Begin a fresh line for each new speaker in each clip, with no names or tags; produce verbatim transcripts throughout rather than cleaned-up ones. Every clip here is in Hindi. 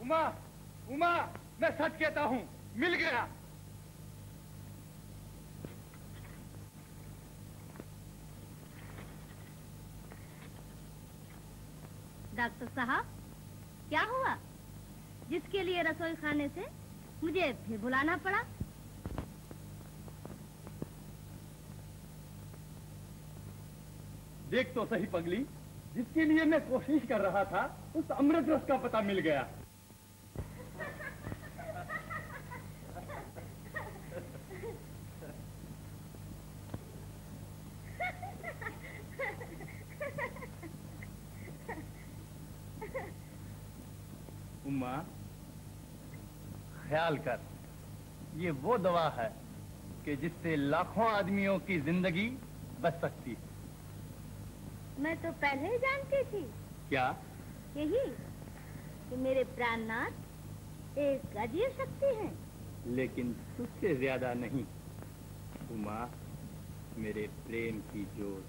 उमा, उमा, मैं सच कहता हूँ, मिल गया।
डॉक्टर साहब, क्या हुआ? जिसके लिए रसोई खाने से मुझे फिर बुलाना पड़ा।
देख तो सही पगली, जिसके लिए मैं कोशिश कर रहा था उस अमृत रस का पता मिल गया। उम्मा, ख्याल कर, ये वो दवा है कि जिससे लाखों आदमियों की जिंदगी बच सकती है।
मैं तो पहले ही जानती थी।
क्या?
यही कि मेरे प्राणनाथ एक अजीब शक्ति है।
लेकिन तुझसे ज्यादा नहीं उमा, मेरे प्रेम की जोत।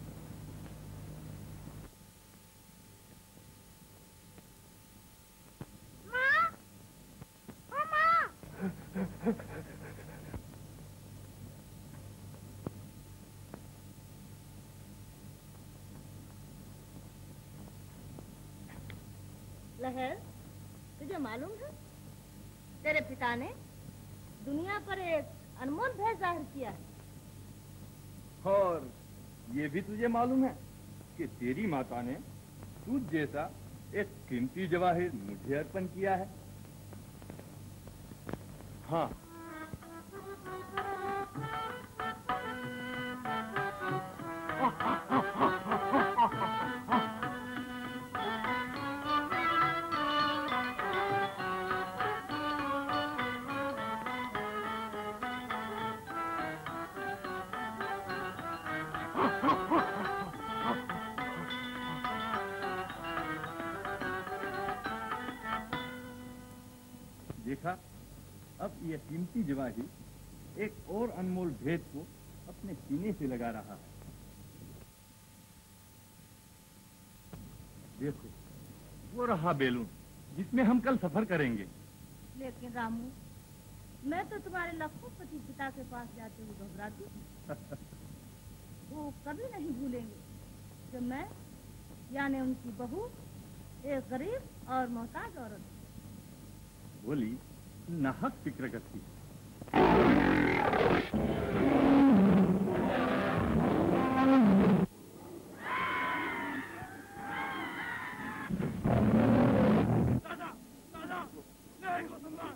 माँ, ओ माँ। लहर, तुझे मालूम है तेरे पिता ने दुनिया पर एक अनमोल भय जाहिर किया है।
और ये भी तुझे मालूम है कि तेरी माता ने तुझ जैसा एक कीमती जवाहिर मुझे अर्पण किया है। हाँ, देखा, अब यह कीमती जवाहिर एक और अनमोल भेद को अपने सीने से लगा रहा है। देखो, वो रहा बैलून जिसमें हम कल सफर करेंगे।
लेकिन रामू, मैं तो तुम्हारे लखोपति पिता के पास जाते हुए घबराती हूँ। वो कभी नहीं भूलेंगे कि मैं यानी उनकी बहू एक गरीब और मोहताज औरत हूँ।
बोली, नाहक फिक्र करती। दादा, दादा, नहीं हो सकता।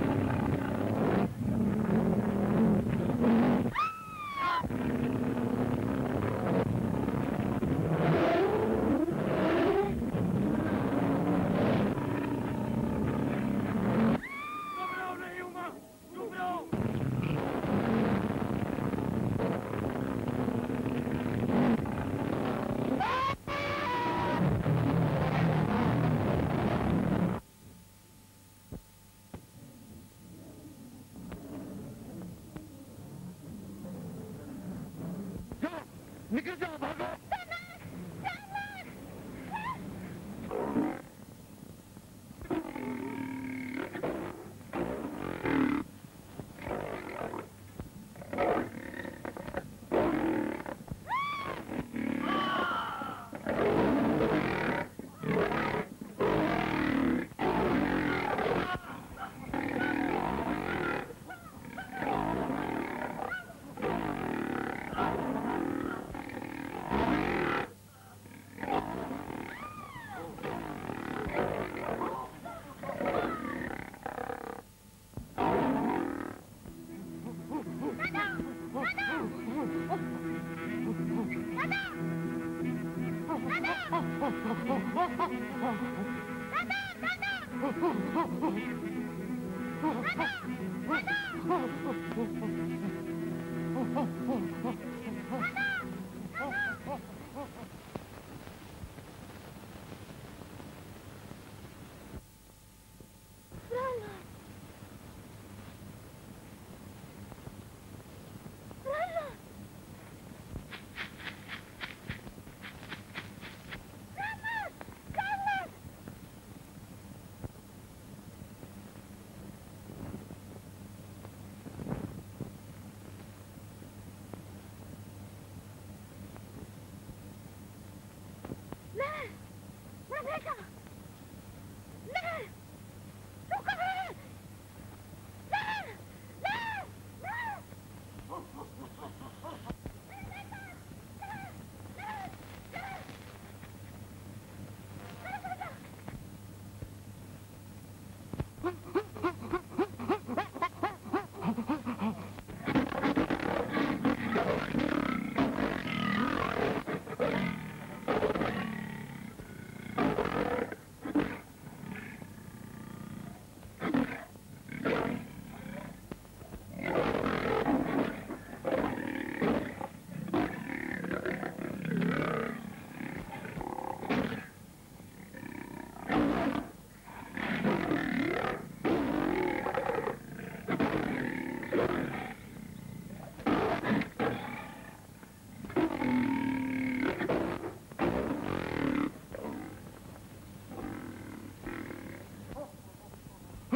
निकल जाओ, भागो।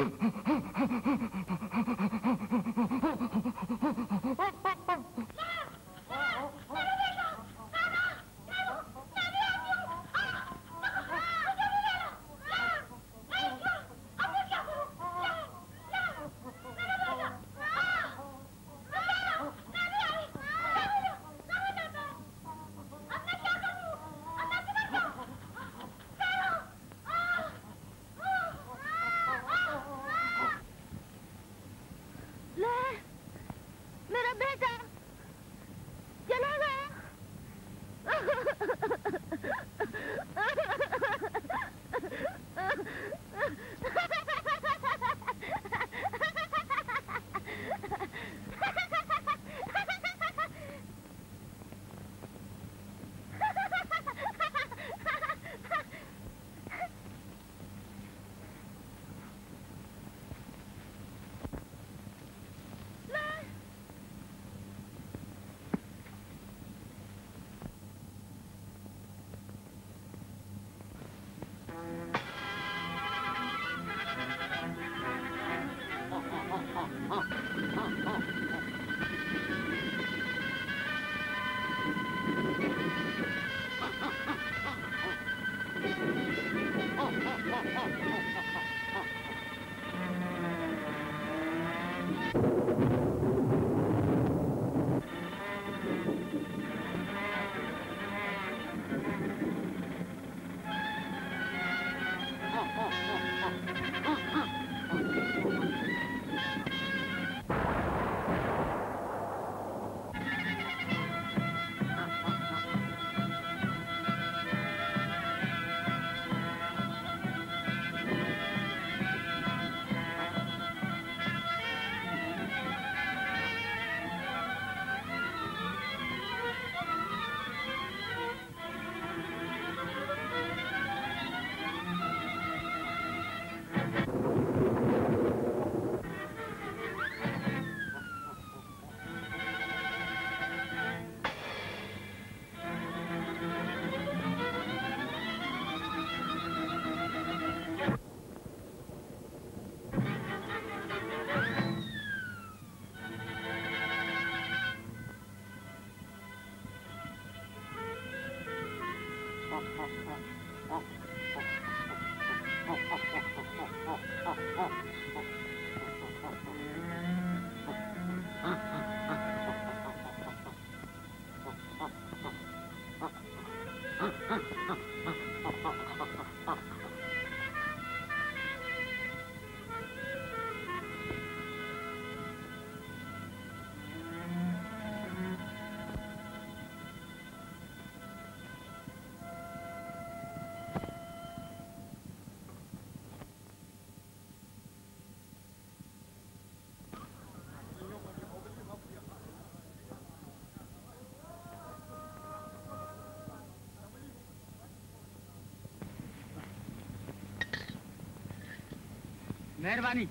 मेहरबानी।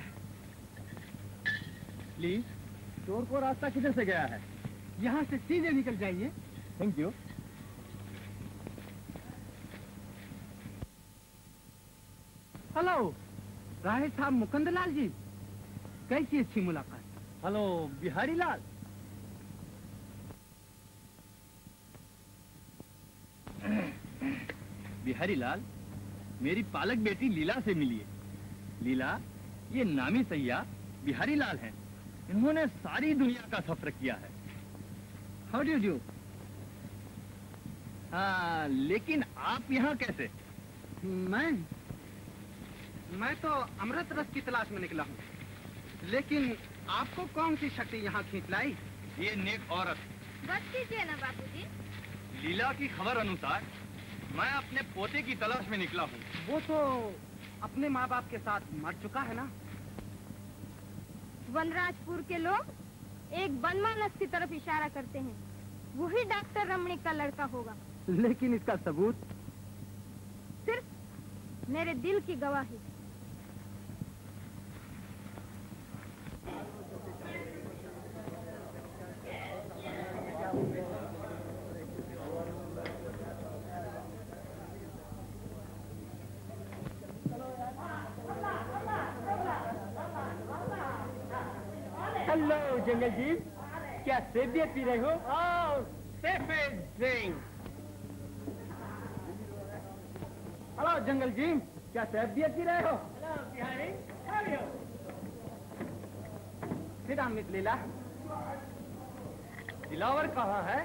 प्लीज, चोर को रास्ता किधर से गया है?
यहाँ से सीधे निकल जाइए।
Thank you.
हेलो, राहे साहब मुकुंदलाल जी, कैसी अच्छी मुलाकात।
हेलो बिहारी लाल। बिहारी लाल, मेरी पालक बेटी लीला से मिलिए। लीला, ये नामी सैयाह बिहारी लाल हैं। इन्होंने सारी दुनिया का सफर किया है।
How do do?
हाँ, लेकिन आप यहाँ कैसे?
मैं मैं तो अमृत रस की तलाश में निकला हूँ, लेकिन आपको कौन सी शक्ति यहाँ खींच लाई?
ये नेक औरत।
बस कीजिए ना बापूजी।
लीला की खबर अनुसार मैं अपने पोते की तलाश में निकला हूँ।
वो तो अपने माँ बाप के साथ मर चुका है ना।
वनराजपुर के लोग एक बनमानस की तरफ इशारा करते हैं, वही डॉक्टर रमणीक का लड़का होगा।
लेकिन इसका सबूत?
सिर्फ मेरे दिल की गवाही।
हेलो जंगल जी, क्या सेब पी रहे हो? ओह, सफेद ड्रिंक। हेलो जंगल जी, क्या सेब पी रहे हो? Hello Bihari, how are you? Sit down miss Leela. Dilawar कहाँ है?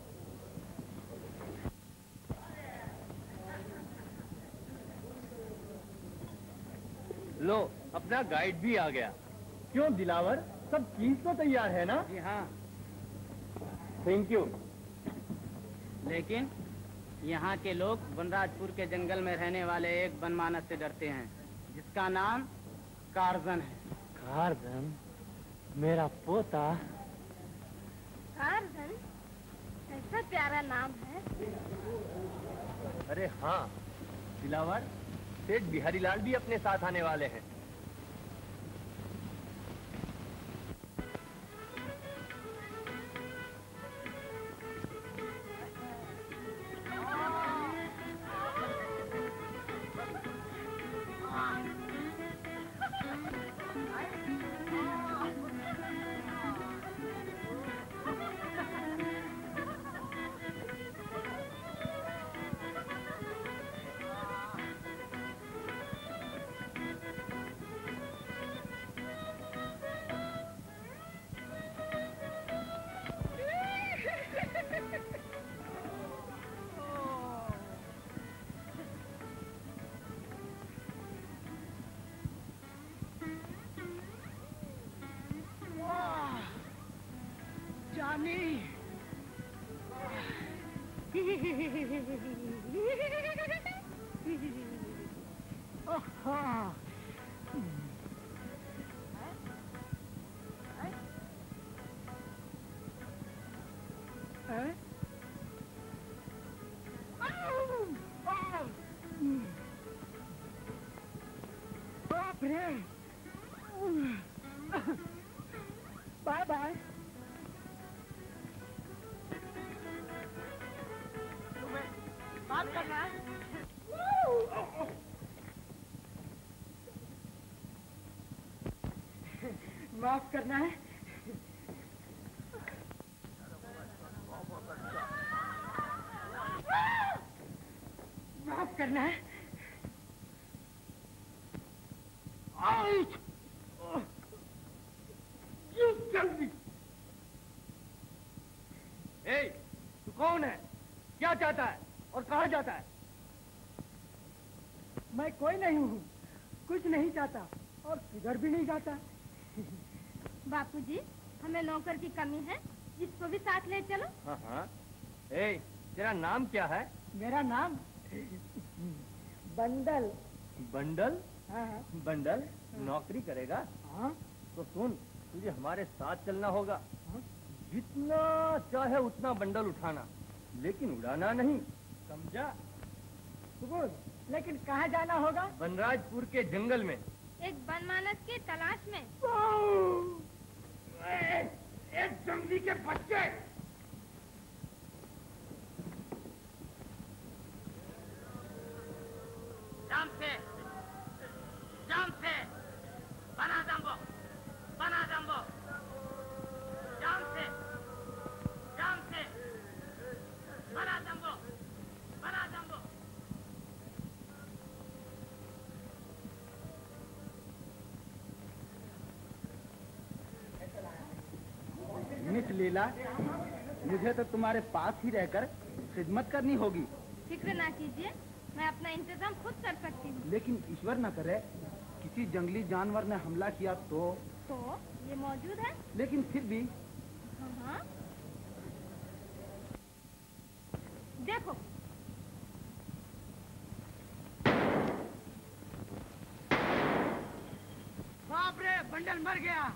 लो, अपना गाइड भी आ गया।
क्यों दिलावर, सब चीज तो तैयार है ना?
जी हाँ,
थैंक यू।
लेकिन यहाँ के लोग वनराजपुर के जंगल में रहने वाले एक बनमानस से डरते हैं, जिसका नाम कार्जन है।
कार्जन? मेरा पोता?
कार्जन? ऐसा प्यारा नाम है।
अरे हाँ दिलावर, सेठ बिहारी लाल भी अपने साथ आने वाले हैं।
Bye bye. तुम्हें बात करना है? माफ करना है? माफ करना है? जल्दी।
ए, तू कौन है? क्या चाहता है और कहाँ जाता है?
मैं कोई नहीं हूँ, कुछ नहीं चाहता और किधर भी नहीं जाता।
बापूजी, हमें नौकर की कमी है, इसको भी साथ ले चलो।
हाँ हाँ। ए, तेरा नाम क्या है?
मेरा नाम बंडल।
बंडल?
हाँ हाँ।
बंडल नौकरी करेगा?
हाँ।
तो सुन, तुझे हमारे साथ चलना होगा।
हाँ?
जितना चाहे उतना बंडल उठाना, लेकिन उड़ाना नहीं, समझा?
सुबोध, लेकिन कहाँ जाना होगा?
वनराजपुर के जंगल में।
एक बनमानस की तलाश में।
एक जंगली के बच्चे!
जाम से, जाम से, बना दम्बो, बना दम्बो, जाम से, जाम से, बना दम्बो, बना दम्बो।
मिस लीला, मुझे तो तुम्हारे पास ही रहकर खिदमत करनी होगी।
फिक्र ना कीजिए, मैं अपना इंतजाम खुद कर सकती हूँ।
लेकिन ईश्वर न करे किसी जंगली जानवर ने हमला किया तो?
तो ये मौजूद है।
लेकिन फिर भी।
हाँ हाँ। देखो,
बाप रे, बंडल मर गया।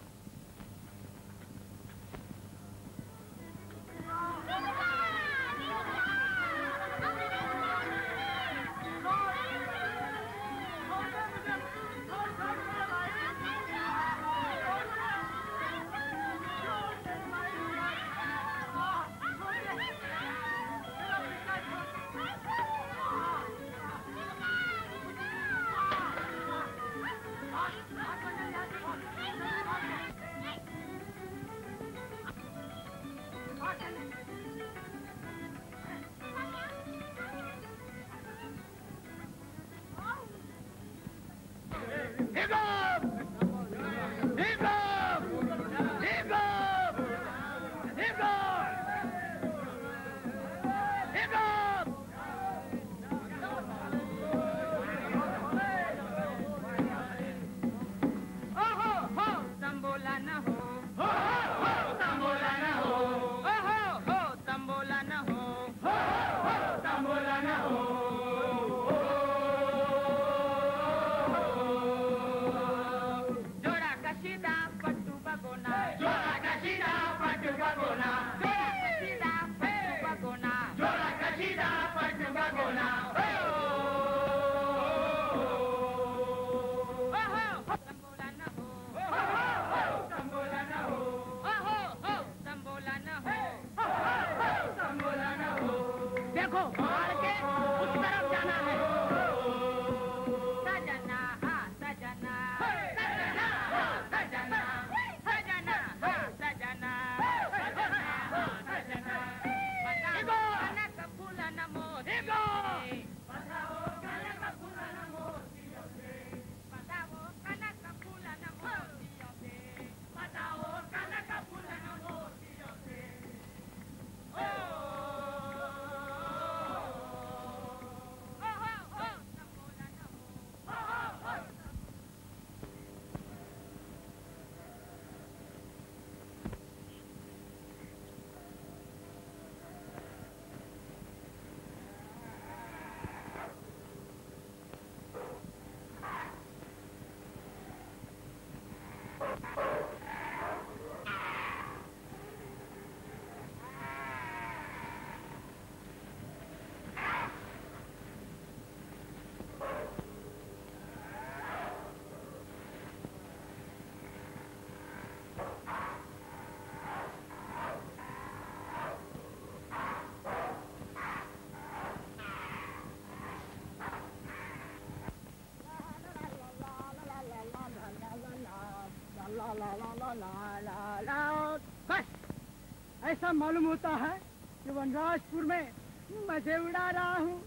ला ला ला। बस ऐसा मालूम होता है कि वनराजपुर में मजे उड़ा रहा हूँ।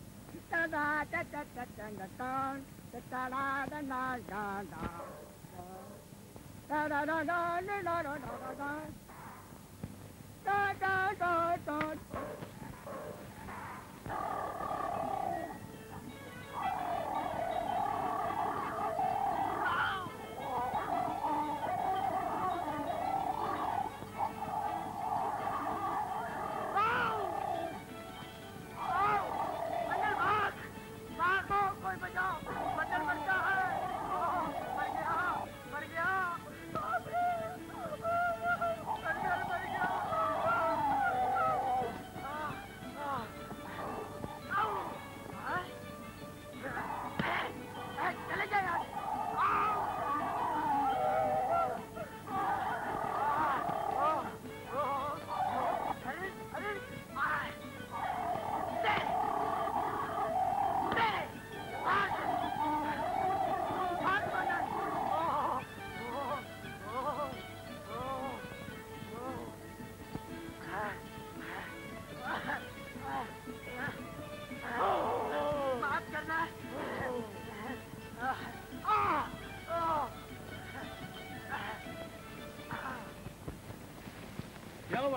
क्या हुआ?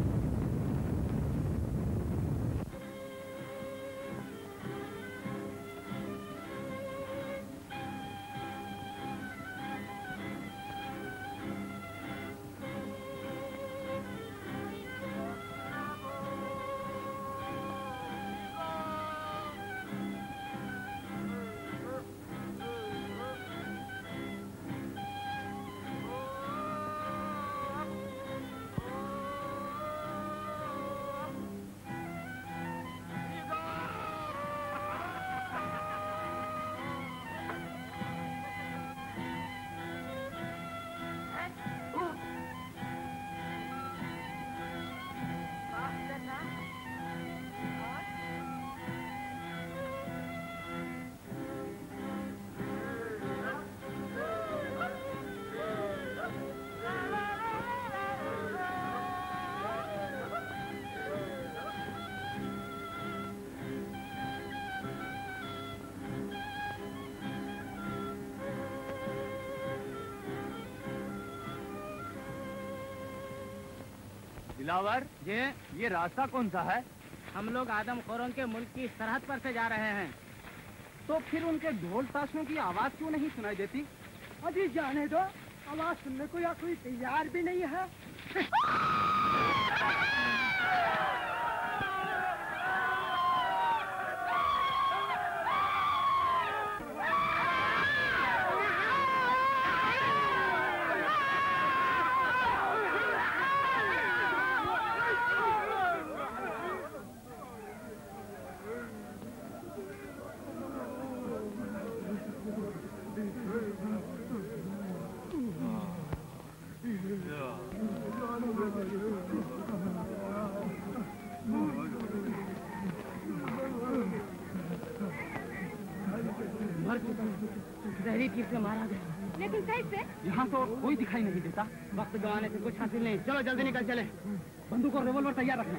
दिलावर,
ये
ये रास्ता कौन सा है?
हम लोग आदमखोरों के मुल्क की सरहद पर से जा रहे हैं।
तो फिर उनके ढोल ताशों की आवाज क्यों नहीं सुनाई देती? अभी जाने दो, आवाज सुनने को या कोई तैयार भी नहीं है।
जहरी तीर से मारा गया।
लेकिन कैसे?
यहाँ तो कोई दिखाई नहीं देता।
वक्त गंवाने से कुछ हासिल नहीं। चलो जल्दी निकल चले।
बंदूक और रिवॉल्वर तैयार रखना।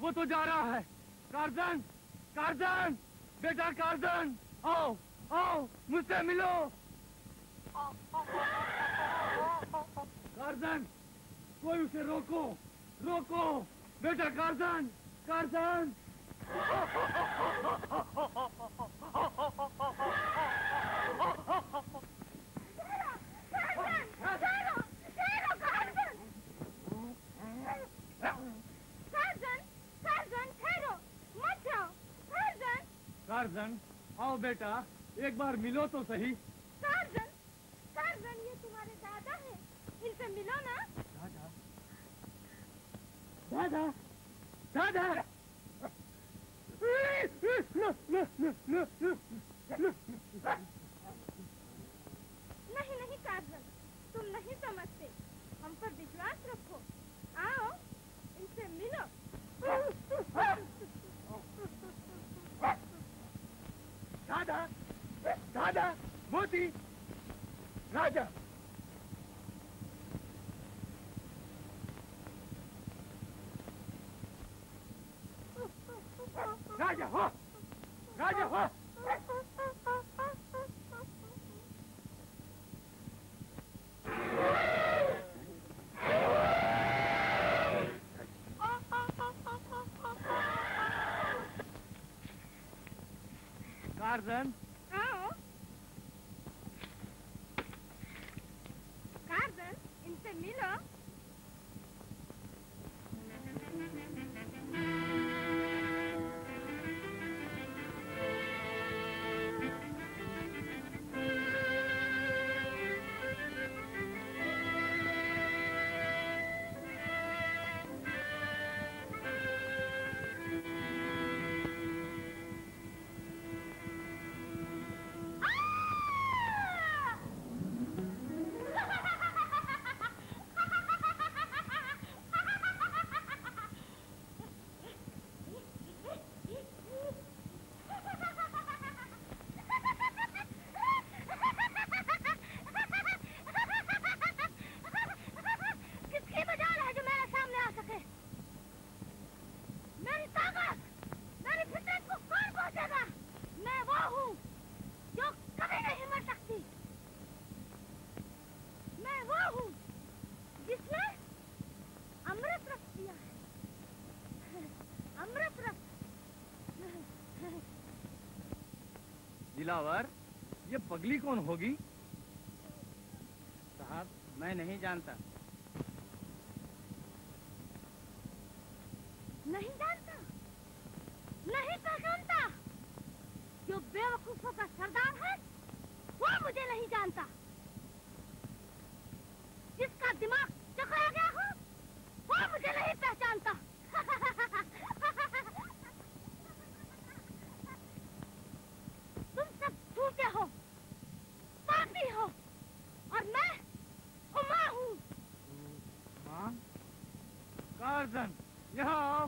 वो तो जा रहा है। कार्जन, कार्जन, बेटा कार्जन, आओ, आओ, मुझसे मिलो। कार्जन, कोई उसे रोको, रोको, बेटा कार्जन, कार्जन। कार्जन, आओ बेटा, एक बार मिलो तो सही।
कार्जन, कार्जन, ये तुम्हारे दादा हैं, इनसे मिलो ना।
दादा, दादा, दादा।
नहीं नहीं कार्जन, तुम नहीं समझते, हम पर विश्वास रखो। आओ, इनसे मिलो।
दादा, दादा, मोती, राजा। राजा हो, राजा हो। कार्जन,
आओ। कार्जन, इनसे मिलो।
दिलावर, ये पगली कौन होगी?
साहब, मैं नहीं जानता।
नहीं जानता, नहीं पहचानता। जो बेवकूफों का सरदार है, वो मुझे नहीं जानता। जिसका दिमाग चकरा गया हो, वो मुझे नहीं पहचानता। तुम सब झूठे हो, पापी हो, और मैं उमा हूँ।
माँ, कार्जन, यहाँ आओ।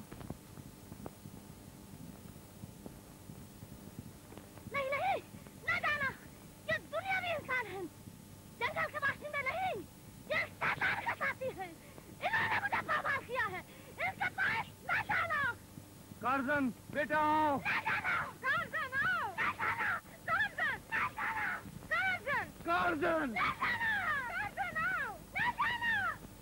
नहीं नहीं, न जाना, ये दुनियावी इंसान है, जंगल के बाशिंदे नहीं, ये शैतान का साथी है। इन्होंने मुझे बर्बाद किया है, इनके पास न जाना।
कार्जन, बेटा आओ।
न जाना, कार्जन आओ। न जाना, कार्जन, न जाना, कार्जन,
कार्जन,
न जाना, कार्जन आओ, न जाना।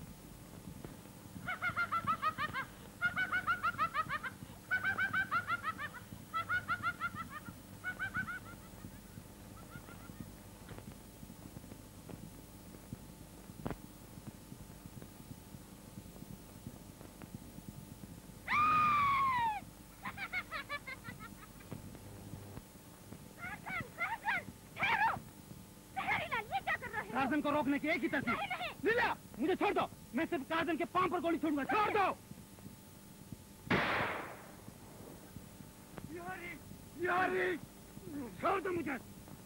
कार्जन को रोकने की एक ही तरकीब। लीला, मुझे छोड़ दो, मैं सिर्फ कार्जन के पांव पर गोली छोड़ूंगा। छोड़ दो।
बिहारी, बिहारी,
छोड़ दो मुझे।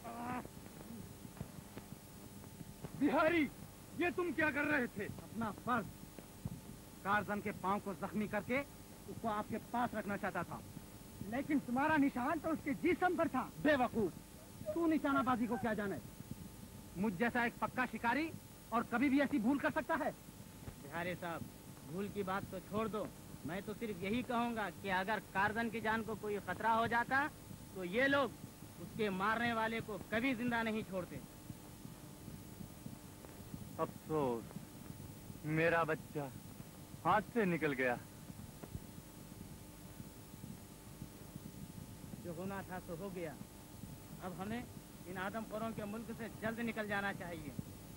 बिहारी, ये तुम क्या कर रहे थे?
अपना फर्ज, कार्जन के पांव को जख्मी करके उसको आपके पास रखना चाहता था, लेकिन तुम्हारा निशान तो उसके जिस्म पर था। बेवकूफ, तू निशानाबाजी को क्या जाने? मुझ जैसा एक पक्का शिकारी और कभी भी ऐसी भूल कर सकता है?
बिहारी साहब, भूल की बात तो छोड़ दो, मैं तो सिर्फ यही कहूंगा कि अगर कार्जन की जान को कोई खतरा हो जाता तो ये लोग उसके मारने वाले को कभी जिंदा नहीं छोड़ते।
अफसोस, मेरा बच्चा हाथ से निकल गया।
जो होना था सो हो गया। अब हमें इन आदमखोरों के मुल्क से जल्द निकल जाना चाहिए।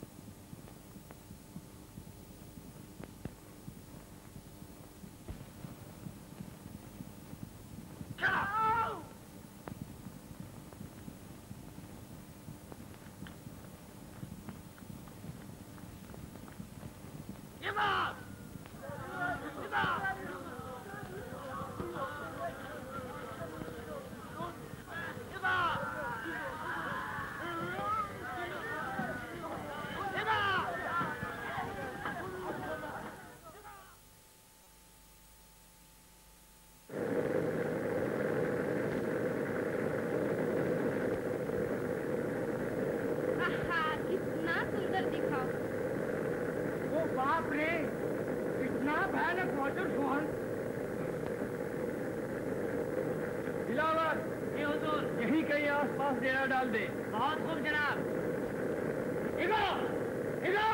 डेरा डाल दे।
बहुत खूब जनाब।
इधर, इधर।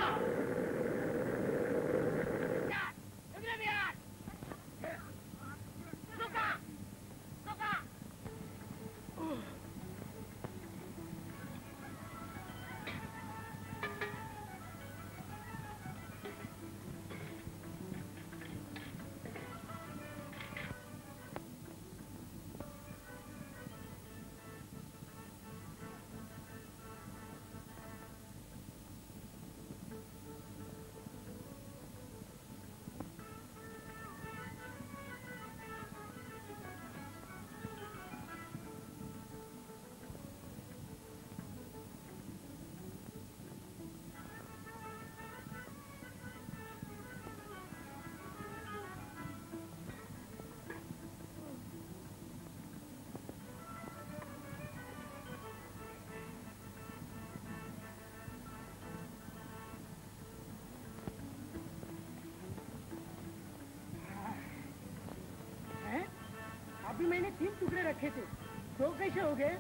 अभी मैंने तीन टुकड़े रखे थे, दो कैसे हो गए?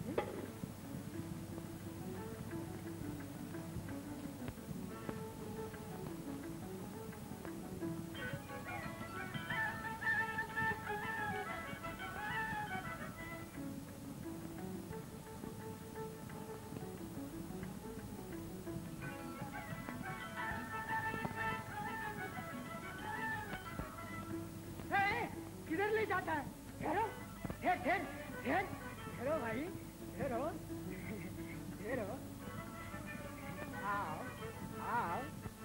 किधर ले जाता है? ठहरो, ठहर, ठहर, ठहर, ठहरो भाई, ठहरो, ठहरो, आओ, आओ,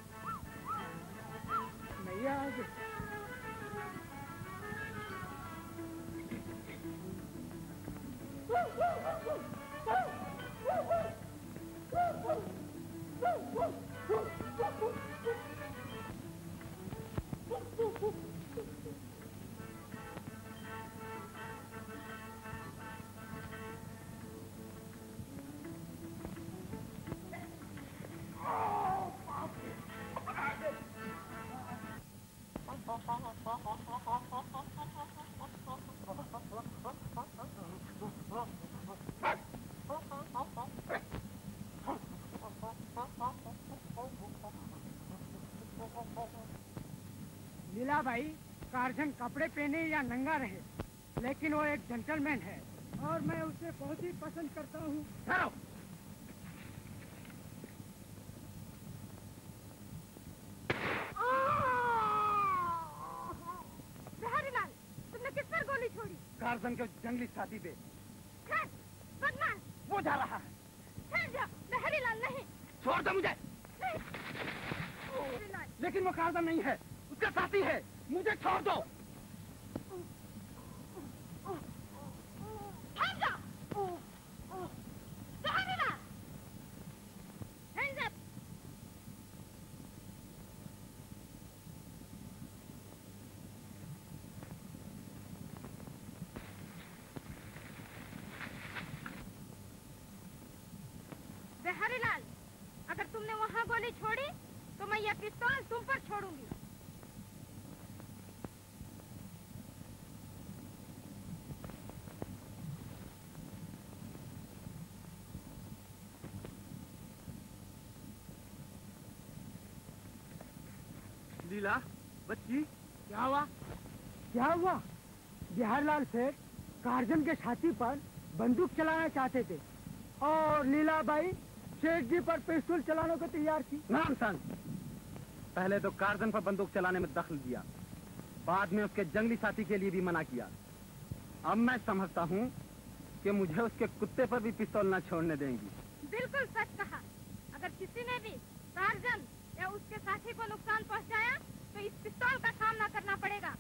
नहीं आओगे? लीला भाई, कार्जन कपड़े पहने या नंगा रहे, लेकिन वो एक जेंटलमैन है और मैं उसे बहुत ही पसंद करता हूँ।
जहरीलाल, तुमने किस पर गोली छोड़ी?
कार्जन के जंगली साथी पे।
बदमाश!
वो जा रहा है।
ठहर जा, जहरीलाल नहीं।
छोड़ दो मुझे। लेकिन वो कार्जन नहीं है, उसका साथी है, मुझे छोड़ दो।
हरिलाल, अगर तुमने वहाँ गोली छोड़ी तो मैं यह पिस्तौल तुम पर छोड़ूंगी।
लीला, बच्ची, क्या हुआ? क्या हुआ? बिहारलाल सेठ कार्जन के छाती पर बंदूक चलाना चाहते थे और लीलाबाई शेख जी पर पिस्तौल चलाने को तैयार थी। नाम सन। पहले तो कार्जन पर बंदूक चलाने में दखल दिया, बाद में उसके जंगली साथी के लिए भी मना किया। अब मैं समझता हूँ कि मुझे उसके कुत्ते पर भी पिस्तौल न छोड़ने देंगी।
बिल्कुल सच कहा। अगर किसी ने भी कार्जन या उसके साथी को नुकसान पहुंचाया तो इस पिस्तौल का सामना करना पड़ेगा।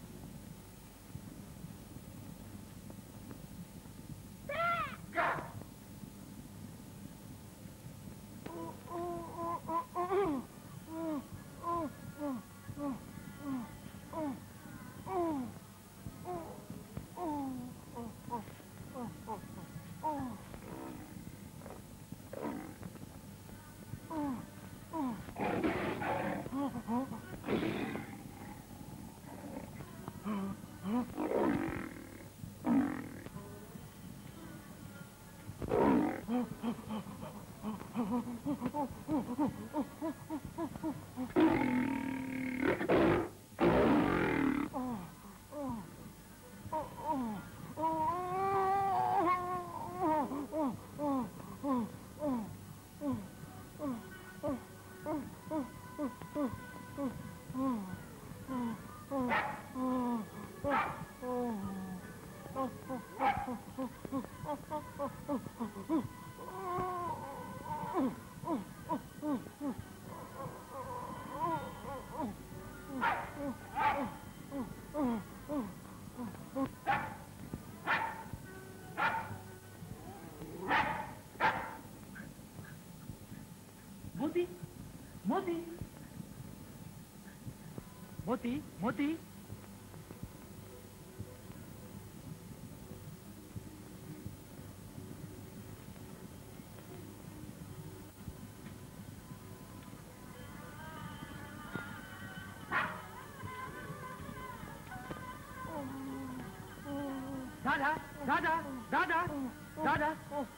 मोती, मोती, मोती, मोती। दादा, दादा, दादा, दादा।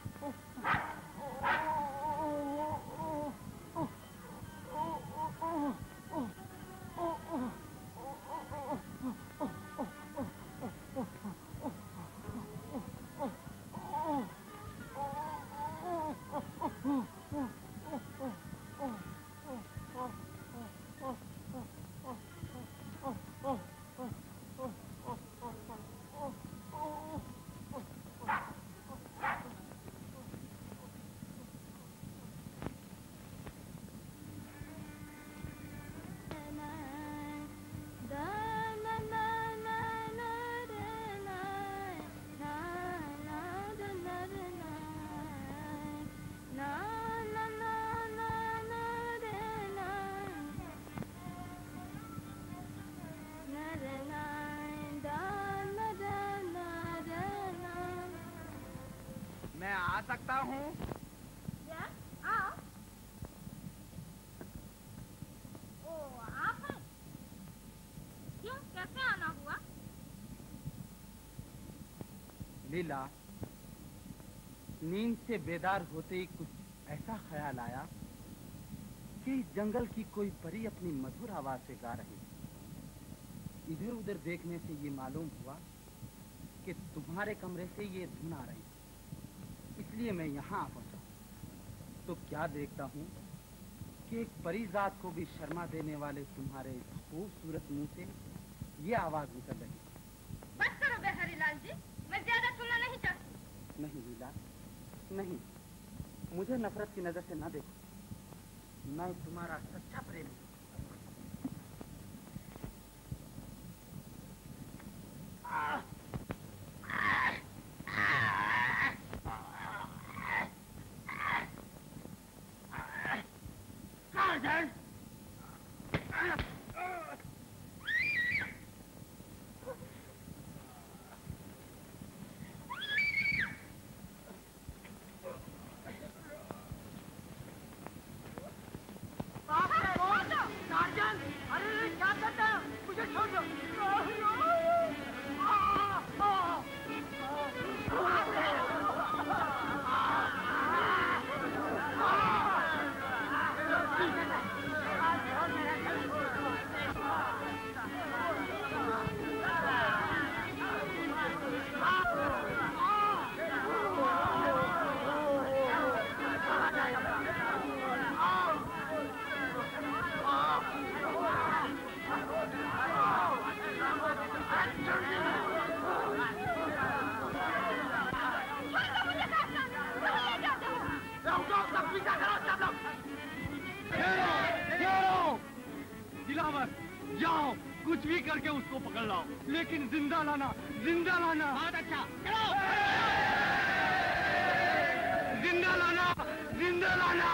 मैं आ सकता हूँ?
क्या? आओ। ओ, आप हैं? क्यों? कैसे आना हुआ?
लीला, नींद से बेदार होते ही कुछ ऐसा ख्याल आया कि इस जंगल की कोई परी अपनी मधुर आवाज से गा रही। इधर उधर देखने से ये मालूम हुआ कि तुम्हारे कमरे से ये धुन आ रही, इसलिए मैं यहाँ आ पहुंचा। तो क्या देखता हूँ कि एक परिजात को भी शर्मा देने वाले तुम्हारे खूबसूरत मुंह से ये आवाज निकल रही।
बस करो बिहारी लाल जी, मैं ज्यादा सुनना नहीं चाहती।
नहीं लीला, नहीं, मुझे नफरत की नजर से ना देखो। मैं तुम्हारा सच्चा प्रेमी हूँ।
बाहर कौन?
करके उसको पकड़ लाओ, लेकिन जिंदा लाना, जिंदा लाना।
बहुत अच्छा, चलो।
जिंदा लाना, जिंदा लाना।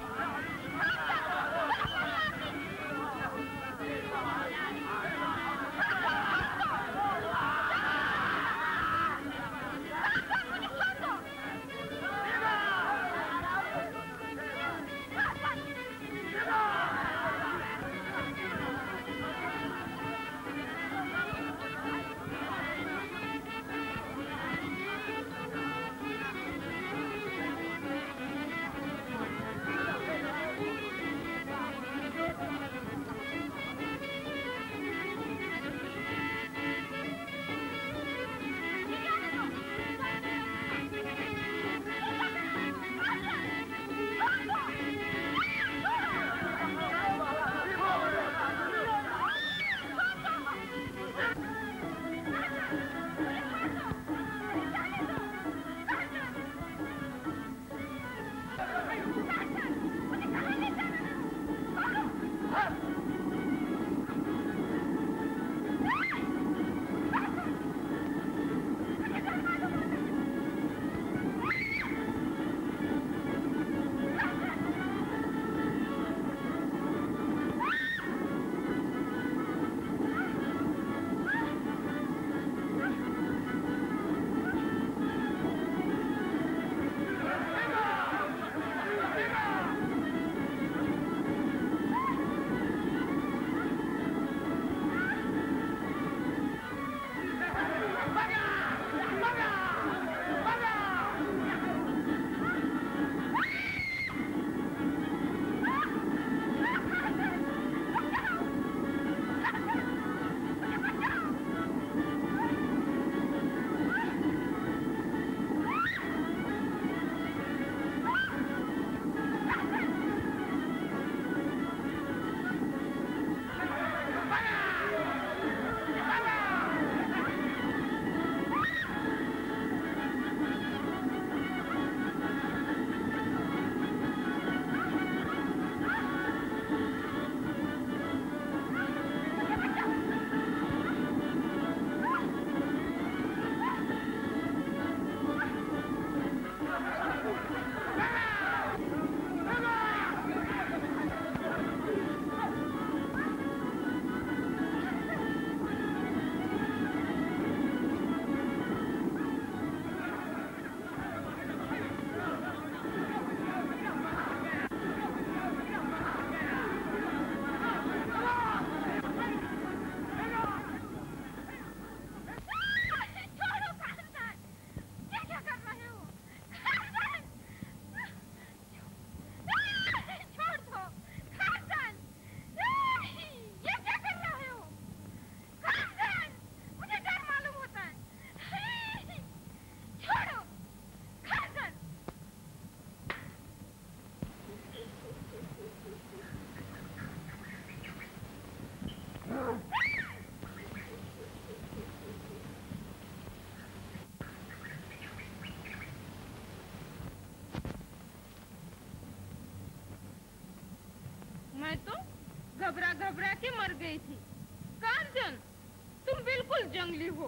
मैं तो घबरा घबरा के मर गई थी। कांचन, तुम बिल्कुल जंगली हो।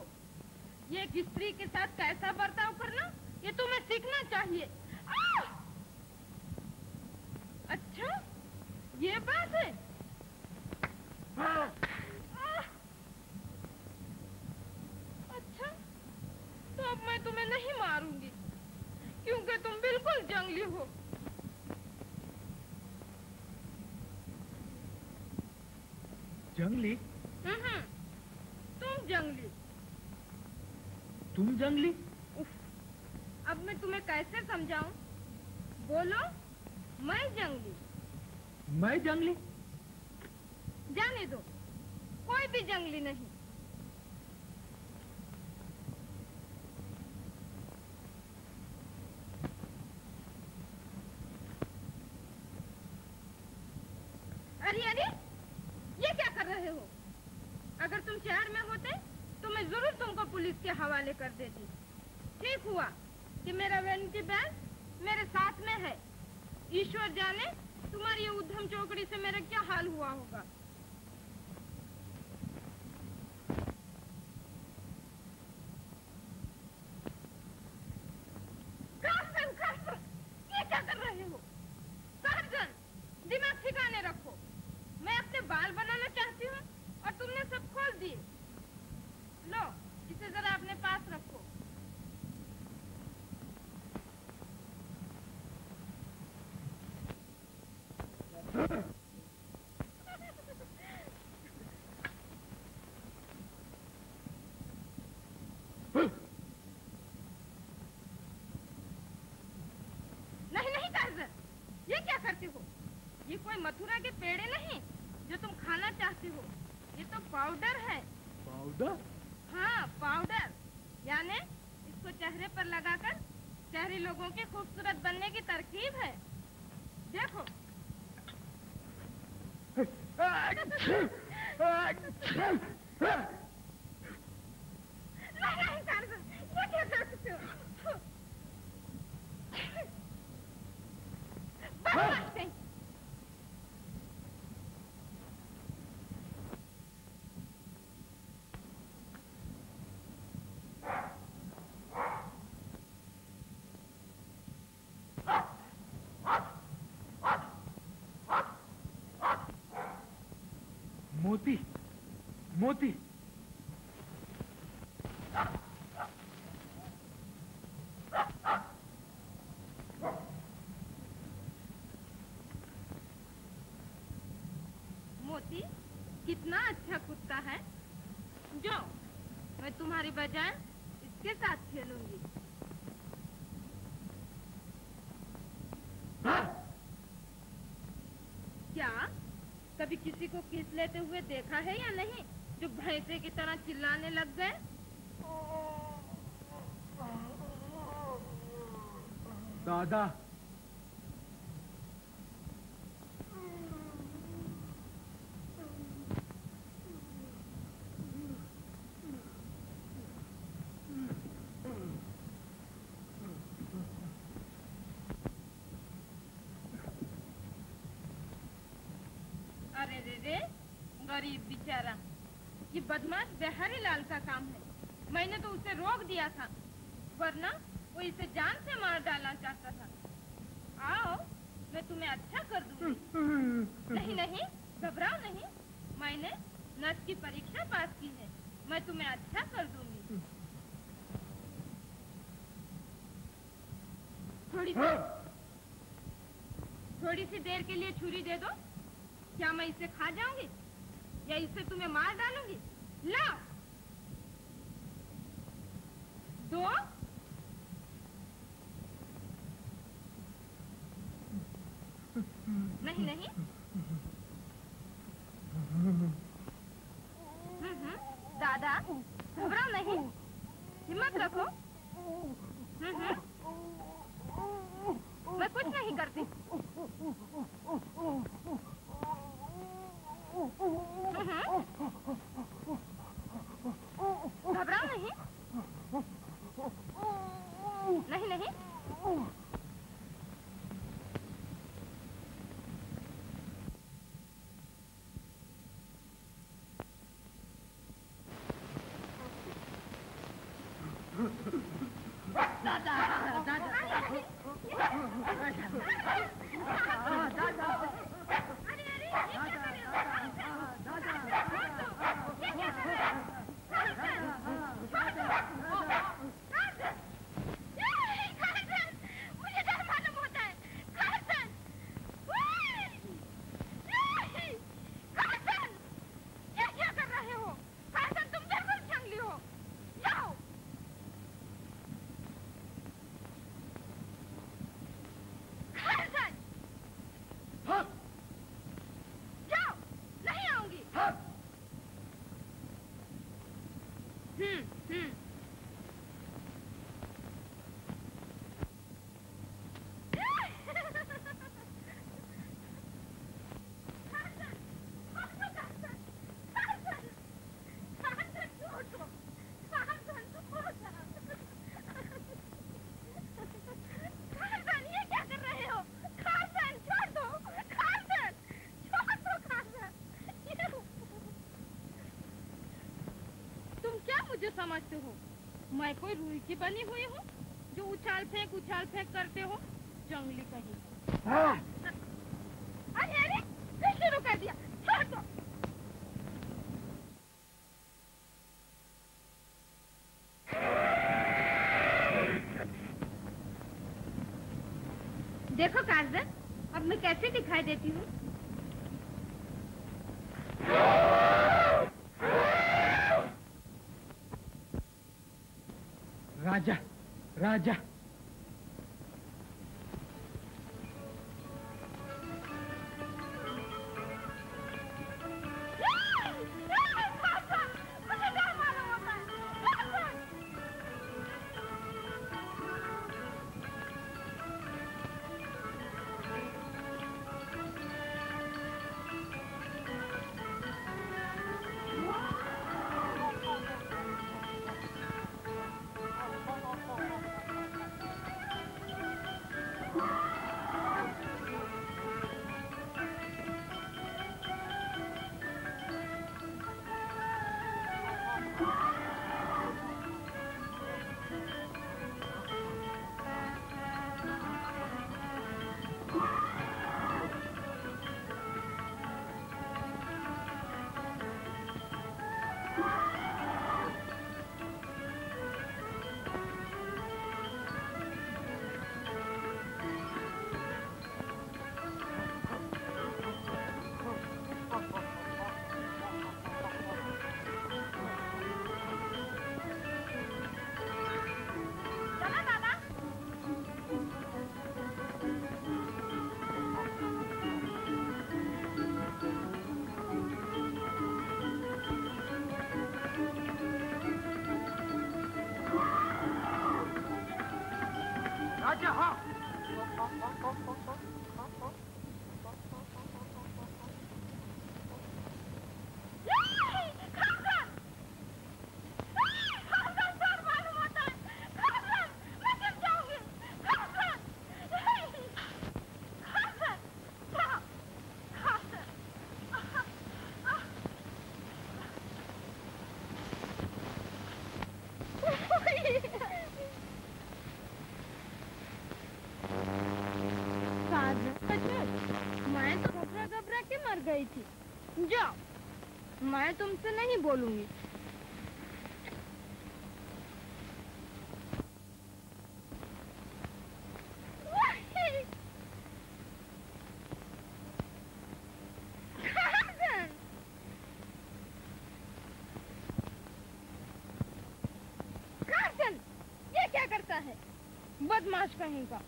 ये एक स्त्री के साथ कैसा बर्ताव करना, ये तुम्हें सीखना चाहिए। आ! अच्छा, ये बात है। आ! अच्छा, तो अब मैं तुम्हें नहीं मारूंगी, क्योंकि तुम बिल्कुल जंगली हो।
जंगली?
हम्म, तुम जंगली।
तुम जंगली?
उफ, अब मैं तुम्हें कैसे समझाऊं? बोलो, मैं जंगली।
मैं जंगली?
जाने दो, कोई भी जंगली नहीं। अरे अरे, ये क्या कर रहे हो? अगर तुम शहर में होते तो मैं जरूर तुमको पुलिस के हवाले कर देती। ठीक हुआ कि मेरा वैनिटी बैग मेरे साथ में है। ईश्वर जाने तुम्हारी ये उद्यम चौकड़ी से मेरा क्या हाल हुआ होगा। बाल बनाना चाहती हूँ और तुमने सब खोल दिए। लो, इसे जरा अपने पास रखो। नहीं नहीं टार्ज़न, ये क्या करते हो? ये कोई मथुरा के पेड़े नहीं जो तुम खाना चाहती हो। ये तो पाउडर है।
पाउडर?
हाँ, पाउडर। यानी इसको चेहरे पर लगाकर शहरी लोगों के खूबसूरत बनने की तरकीब है। देखो। नहीं नहीं टार्ज़न, ये क्या करते हो? बस बस।
मोती, मोती।
मोती, कितना अच्छा कुत्ता है। जो मैं तुम्हारी बजाय इसके साथ खेलूंगी। क्या कभी किसी को किस लेते हुए देखा है या नहीं, जो भैंसे की तरह चिल्लाने लग गए?
दादा,
अरे रे रे, गरीब बेचारा। ये बदमाश बिहारी लाल का काम है। मैंने तो उसे रोक दिया था, वरना वो इसे जान से मार डालना चाहता था। आओ, मैं तुम्हें अच्छा कर दूंगी। नहीं नहीं, घबराओ नहीं। मैंने नर्स की परीक्षा पास की है। मैं तुम्हें अच्छा कर दूंगी। थोड़ी सी थोड़ी सी देर के लिए छुरी दे दो। क्या मैं इसे खा जाऊंगी या इसे तुम्हें मार डालूंगी? लाओ। दो। नहीं नहीं। हम्म हम्म, दादा घबराओ नहीं, हिम्मत रखो। हम्म हम्म, मैं कुछ नहीं करती। घबराओ नहीं। नहीं नहीं। दादा दादा मुझे समझते हो? मैं कोई रुई की बनी हुई हूँ जो उछाल फेंक उछाल फेंक करते हो? जंगली कहीं। अरे अरे, फिर शुरू कर दिया। छोड़ दो। देखो काजल, अब मैं कैसे दिखाई देती हूँ।
राजा, राजा।
मैं तो घबरा घबरा के मर गई थी। जाओ, मैं तुमसे नहीं बोलूंगी। कार्सन, ये क्या करता है? बदमाश कहीं का।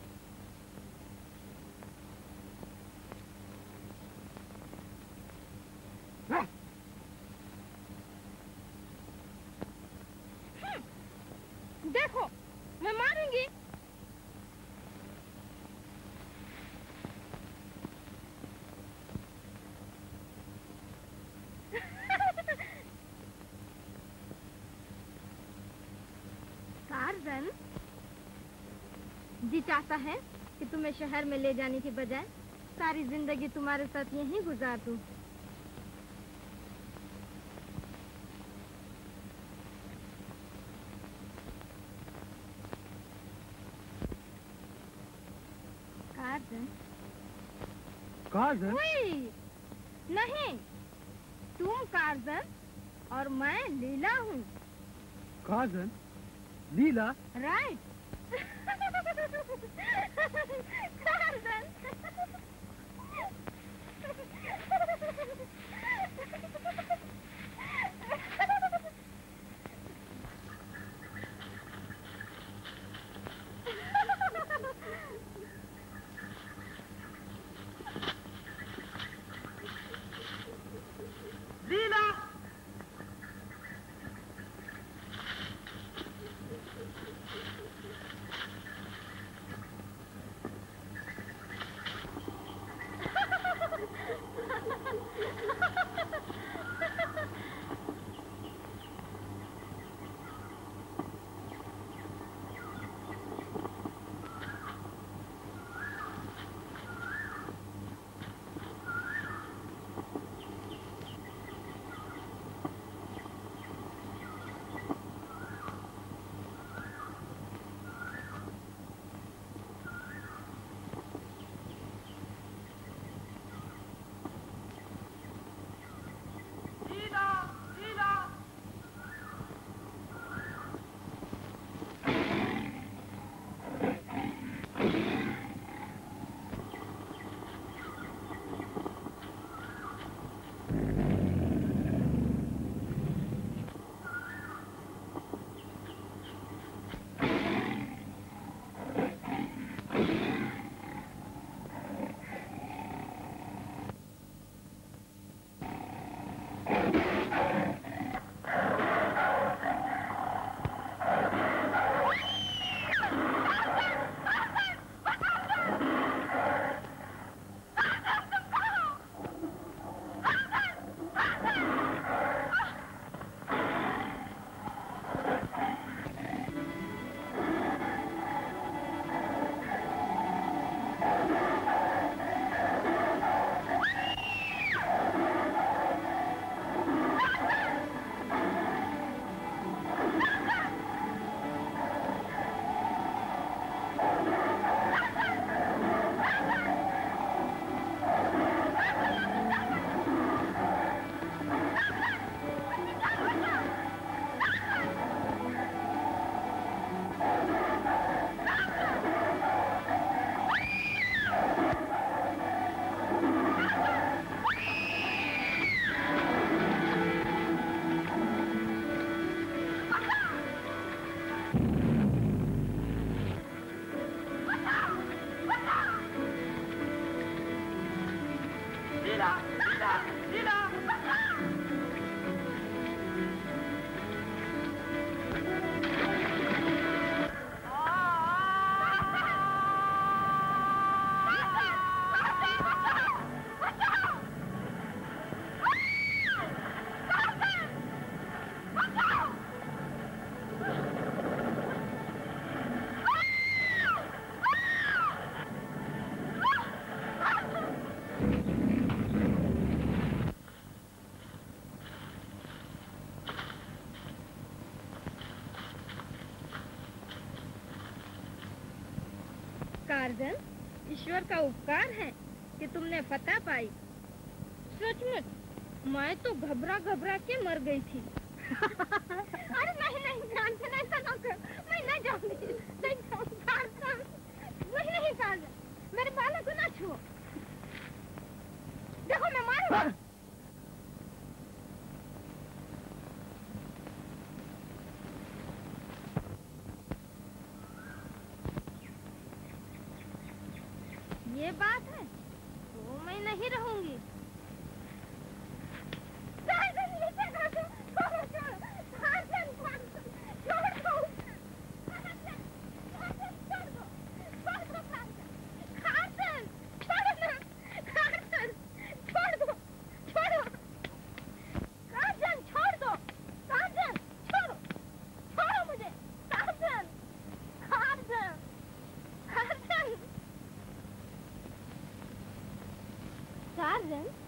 देखो, मैं मारूंगी। कार्सन, जी चाहता है कि तुम्हें शहर में ले जाने की बजाय सारी जिंदगी तुम्हारे साथ यहीं गुजार दूं।
कार्सन?
नहीं, तुम कार्सन और मैं लीला हूँ।
Carson? Leela?
Right. Carson. Curzon, ईश्वर का उपकार है कि तुमने फतह पाई। सचमुच मैं तो घबरा घबरा के मर गई थी। अरे नहीं नहीं कार्जन, ऐसा ना कर, मैं नहीं जाऊंगी, नहीं जाऊंगी कार्जन, नहीं नहीं कार्जन, मेरे बालों को ना छुओ, देखो मैं मारूंगा। ये बात है तो मैं नहीं रहूंगी। Tarzan?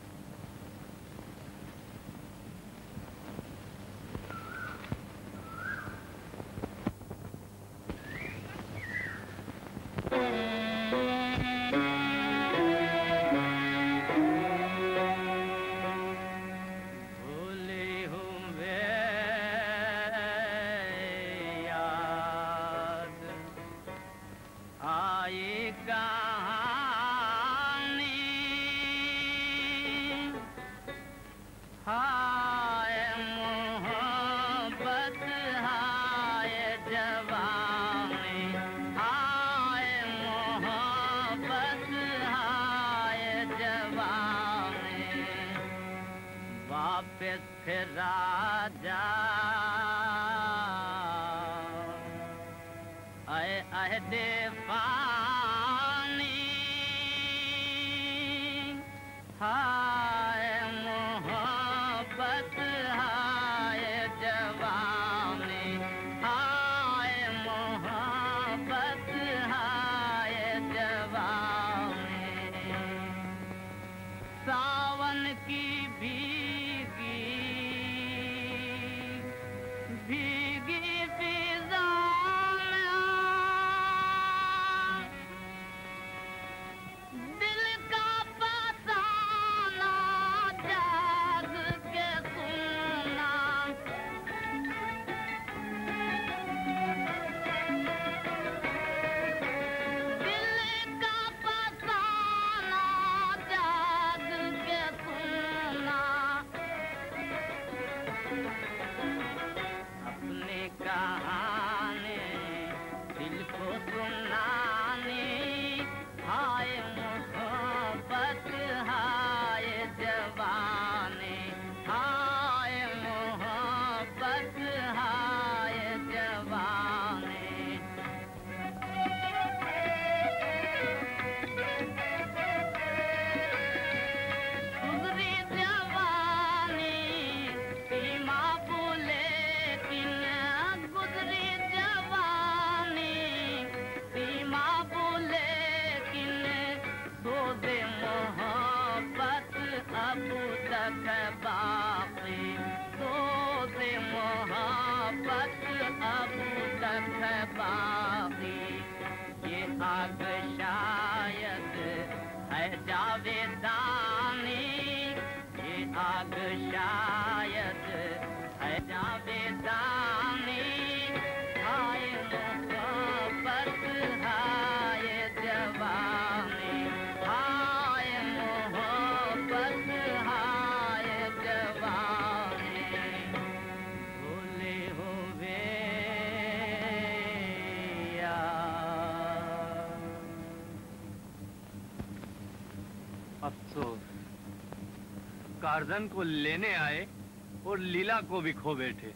टार्जन को लेने आए और लीला को भी खो बैठे।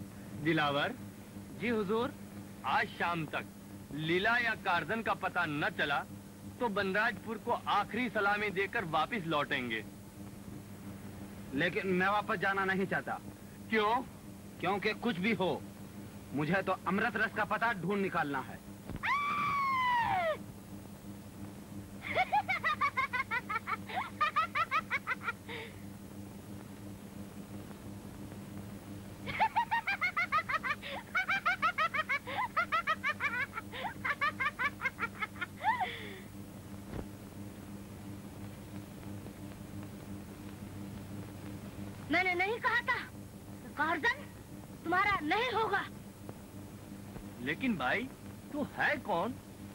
दिलावर।
जी हुजूर।
आज शाम तक लीला या टार्जन का पता न चला तो बनराजपुर को आखिरी सलामी देकर वापस लौटेंगे।
लेकिन मैं वापस जाना नहीं चाहता।
क्यों?
क्योंकि कुछ भी हो मुझे तो अमृत रस का पता ढूंढ निकालना है।
कार्जन तुम्हारा नहीं होगा।
लेकिन भाई तू है कौन?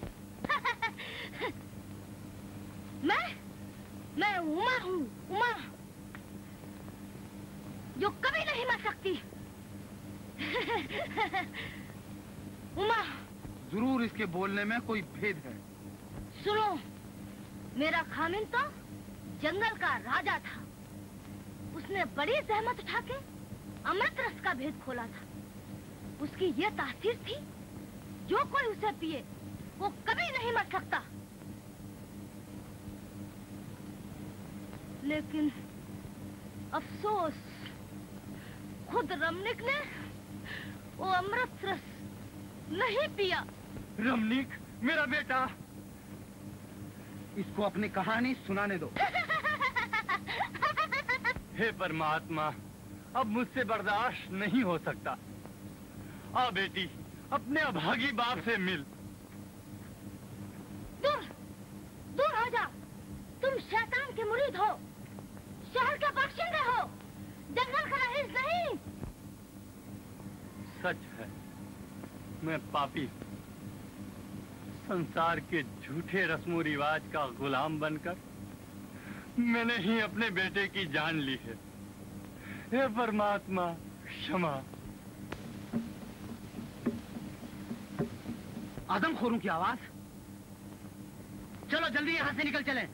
मैं मैं उमा हूँ, उमा, जो कभी नहीं मर सकती। उमा।
जरूर इसके बोलने में कोई भेद है।
सुनो, मेरा खामिन तो जंगल का राजा था। उसने बड़ी जहमत उठा के अमृत रस का भेद खोला था। उसकी ये तासीर थी, जो कोई उसे पिए वो कभी नहीं मर सकता। लेकिन अफसोस, खुद रमनिक ने वो अमृत रस नहीं पिया।
रमनिक, मेरा बेटा।
इसको अपनी कहानी सुनाने दो।
हे परमात्मा, अब मुझसे बर्दाश्त नहीं हो सकता। आ बेटी, अपने अभागी बाप से मिल।
दूर, दूर हो जा। तुम शैतान के मुरीद हो, शहर के बख्शिंदे हो, जंगल का रईस नहीं।
सच है, मैं पापी, संसार के झूठे रस्मों रिवाज का गुलाम बनकर मैंने ही अपने बेटे की जान ली है। हे परमात्मा, क्षमा।
आदमखोरों की आवाज। चलो जल्दी यहाँ से निकल चलें।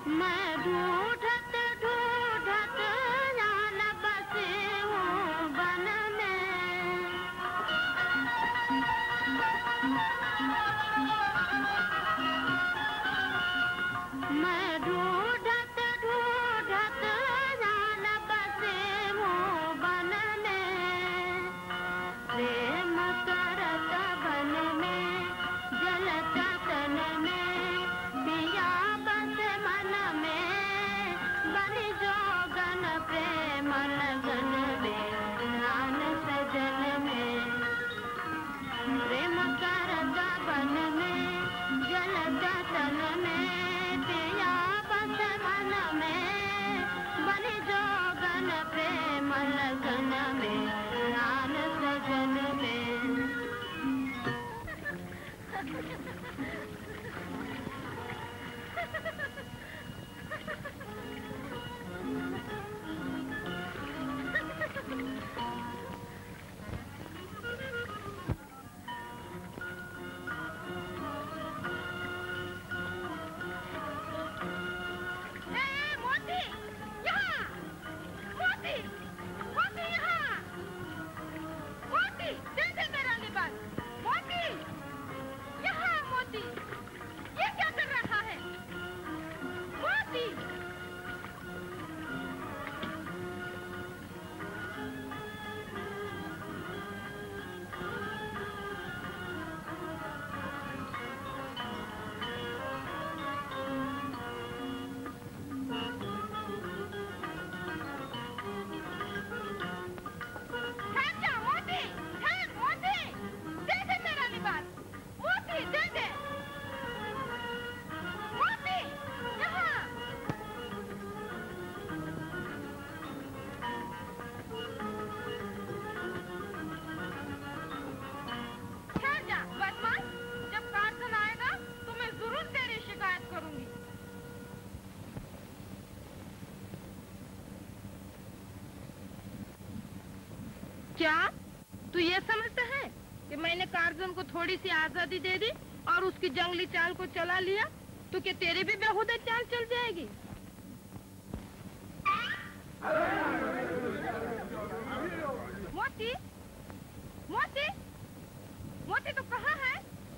मैं ढूंढत ढूंढत जान बसी हूँ बन में। मैं ढूंढत ढूंढत जान बसी हूँ बन में। प्रेम करत बन में जलता तन में पिया बस मन में बनी जोगन प्रेम लगन में नान सजन में। प्रेम करत बन में जलता तन में पिया बस मन में बनी जोगन प्रेम लगन में नान सजन में। ए, मोती, यहाँ! मोती, मोती यहाँ! मोती, दे दे मेरा लिबास। मोती, यहाँ मोती, ये क्या कर रहा है? मोती, ठहर जा, मोती, ठहर, मोती, दे दे मेरा लिबास। मोती, दे दे। मोती, यहाँ। ठहर जा, बदमाश। जब कार्सन आएगा तो मैं जरूर तेरी शिकायत करूंगी। क्या तू ये समझता है कि मैंने कार्जन को थोड़ी सी आजादी दे दी और उसकी जंगली चाल को चला लिया तो क्या तेरी भी बेहुदा चाल चल जाएगी? मोती, मोती, मोती तो कहाँ है?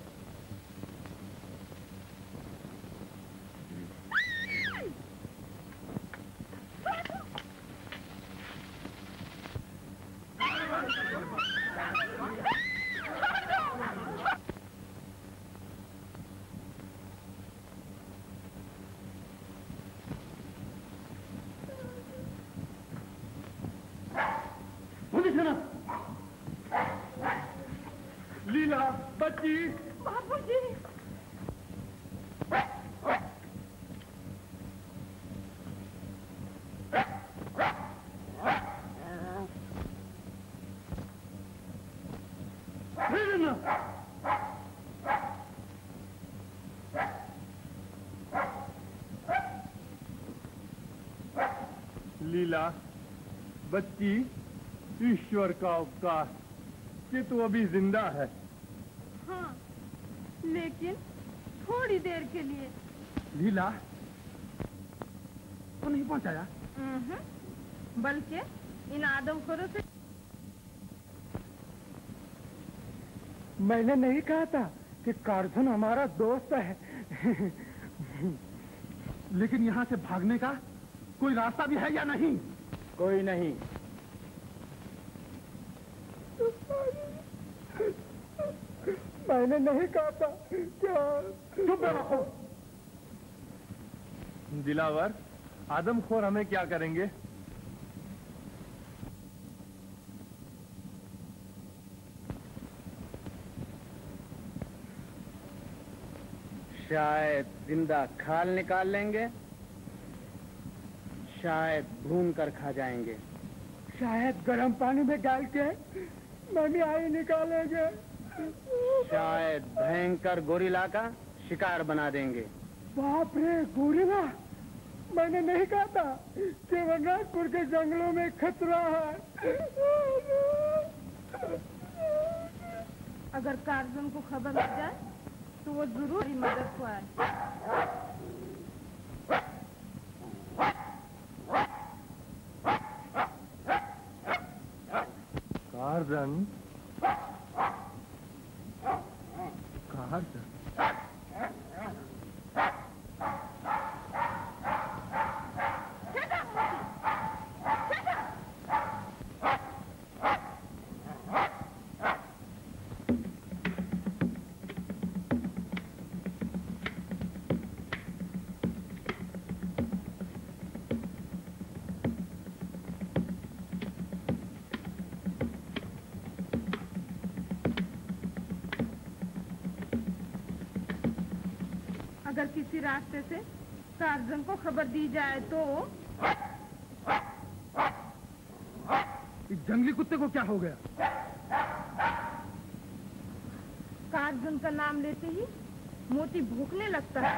लीला, बच्ची,
बाबूजी,
लीला, बच्ची, ईश्वर का उपकार कि तू अभी जिंदा है।
हाँ, लेकिन थोड़ी देर के लिए।
लीला, तो नहीं पहुंचाया?
हम्म, बल्कि इन आदमखोरों से।
मैंने नहीं कहा था कि कार्जन हमारा दोस्त है। लेकिन यहाँ से भागने का कोई रास्ता भी है या नहीं?
कोई नहीं।
मैंने नहीं कहा था। क्या? चुप रहो।
दिलावर, आदमखोर हमें क्या करेंगे?
शायद जिंदा खाल निकाल लेंगे, शायद भून कर खा जाएंगे,
शायद गर्म पानी में डाल के ममियाई निकालेंगे,
शायद भयंकर गोरिल्ला का शिकार बना देंगे।
बाप रे, गोरिल्ला! मैंने नहीं कहा था कि वनराजपुर के जंगलों में खतरा है।
अगर कार्जन को खबर लग जाए तो वो जरूर ही मदद को आए।
Curzon, Curzon.
अगर किसी रास्ते से कार्जन को खबर दी जाए तो?
इस जंगली कुत्ते को क्या हो गया?
कार्जन का नाम लेते ही मोती भूखने लगता है।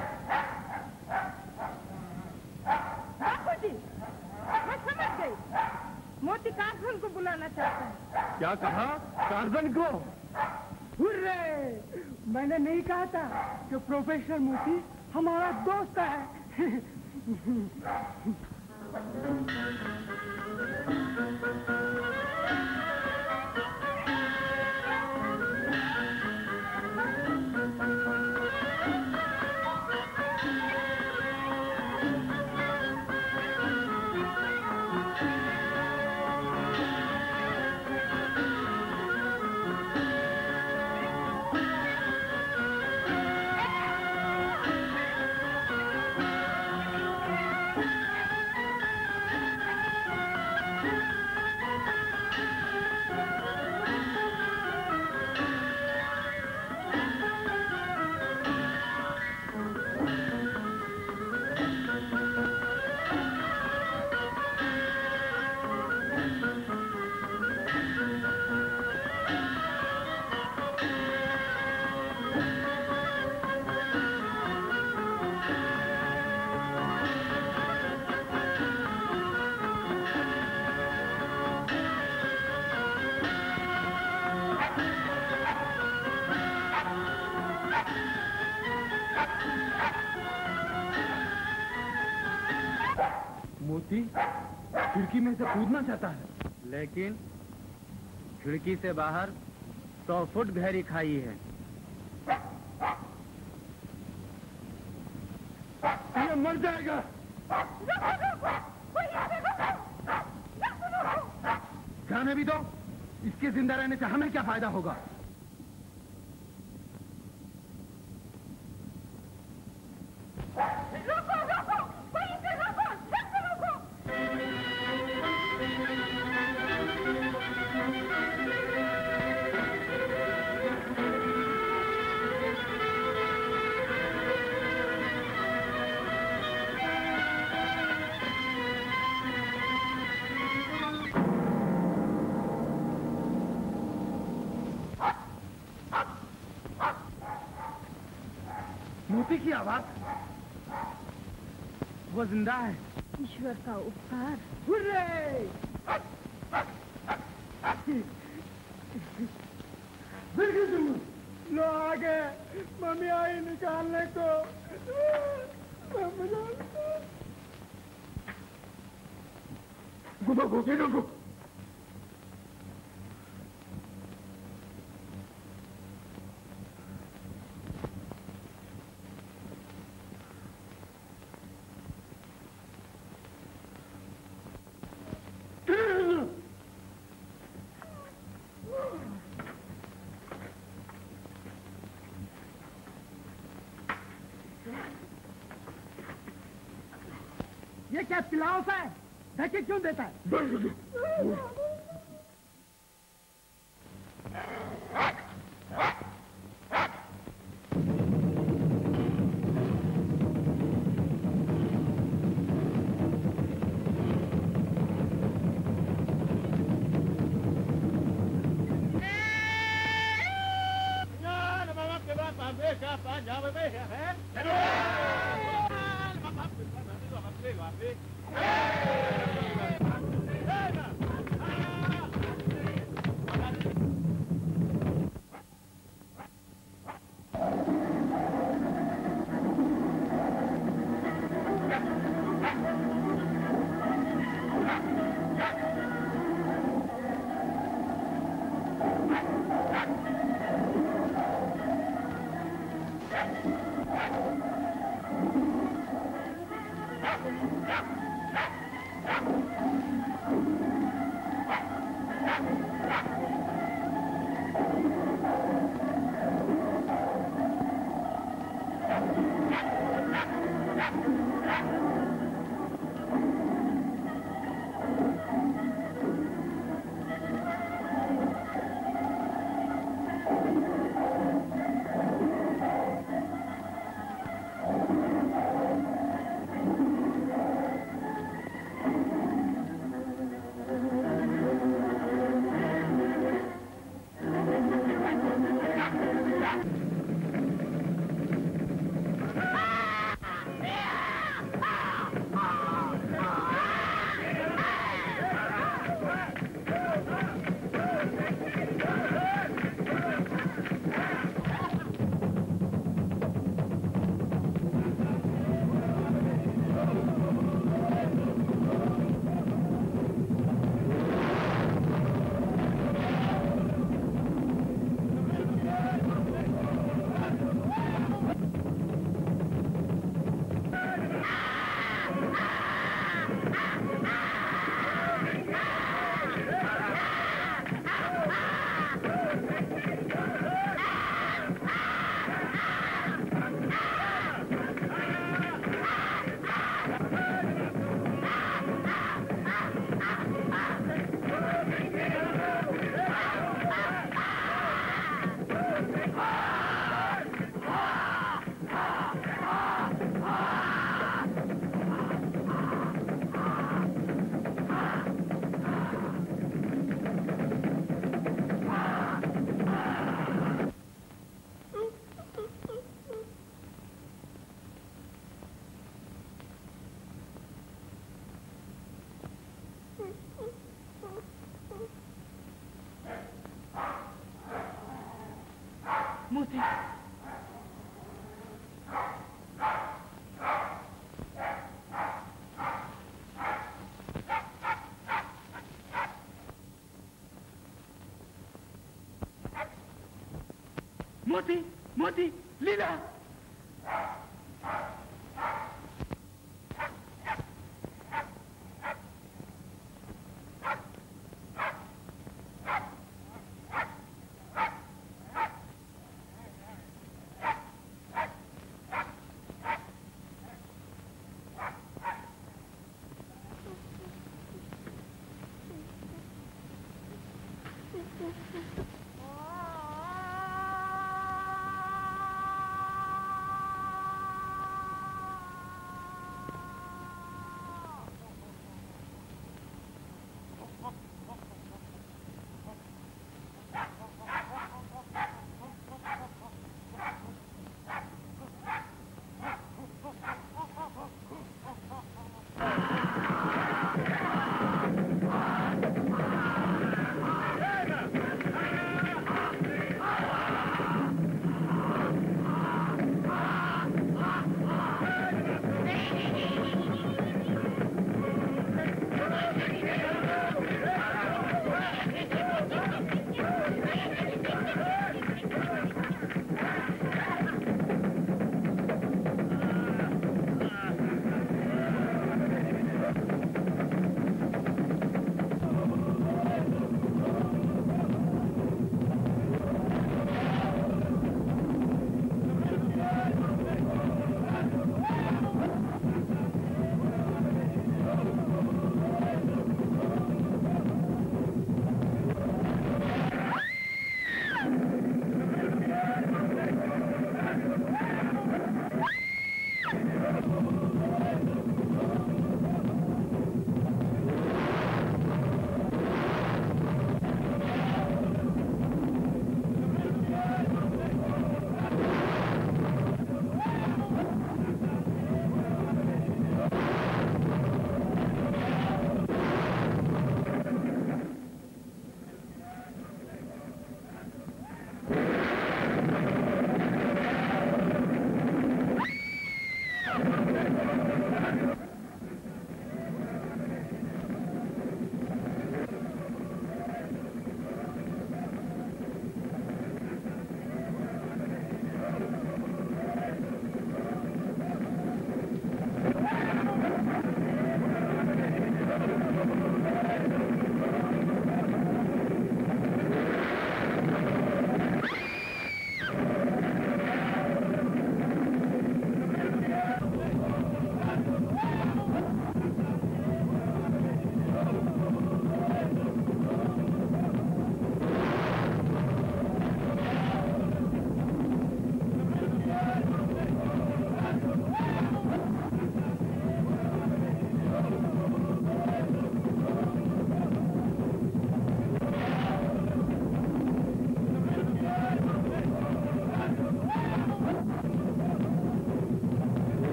बापू जी, मैं समझ गई। मोती कार्जन को बुलाना चाहता है।
क्या कहा? कार्जन को?
हुर्रे! मैंने नहीं कहा था कि प्रोफेसर मोती हमारा दोस्त है।
मोती खिड़की में से कूदना चाहता है,
लेकिन खिड़की से बाहर सौ फुट गहरी खाई है।
ये मर जाएगा।
जाने भी दो, इसके जिंदा रहने से हमें क्या फायदा होगा? मोती की आवाज,
वो जिंदा है।
ईश्वर का उपकार।
हुर्रे! लो आ गए, मम्मी आई निकालने को।
गुबा को के को
ये क्या पिलाओ सा है? धक्के क्यों देता है? मोती मोती मोती लीला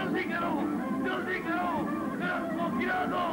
जल्दी करो, जल्दी करो, इसको गिरा दो।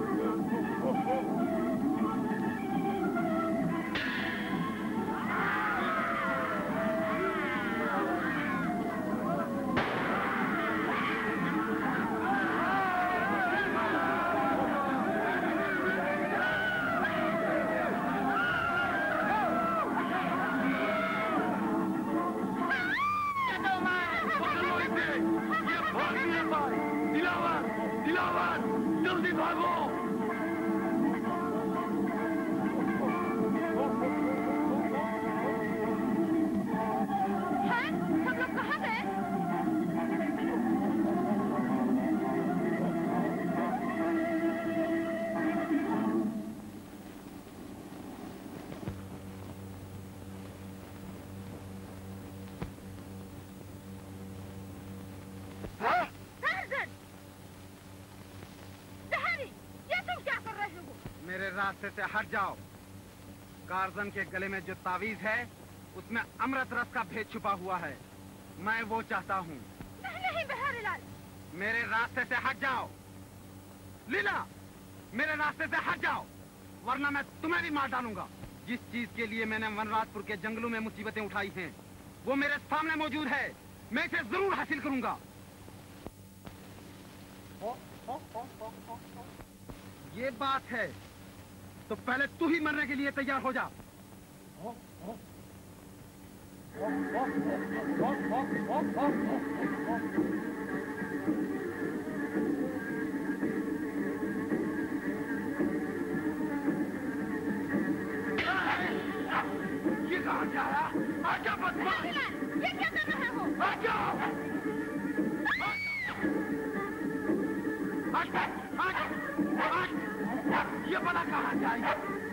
रास्ते से हट जाओ। कार्जन के गले में जो तावीज है उसमें अमृत रस का भेद छुपा हुआ है। मैं वो चाहता हूँ।
नहीं नहीं बिहारीलाल,
मेरे रास्ते से हट जाओ। लीला, मेरे रास्ते से हट जाओ वरना मैं तुम्हें भी मार डालूंगा। जिस चीज के लिए मैंने वनराजपुर के जंगलों में मुसीबतें उठाई हैं वो मेरे सामने मौजूद है। मैं इसे जरूर हासिल करूंगा। ये बात है तो पहले तू ही मरने के लिए तैयार हो जा। ये कहाँ जा रहा? आजा बदमाश!
ये क्या कर रहे हो?
आजा! आजा! आजा! ये बड़ा कहाँ जाएगा?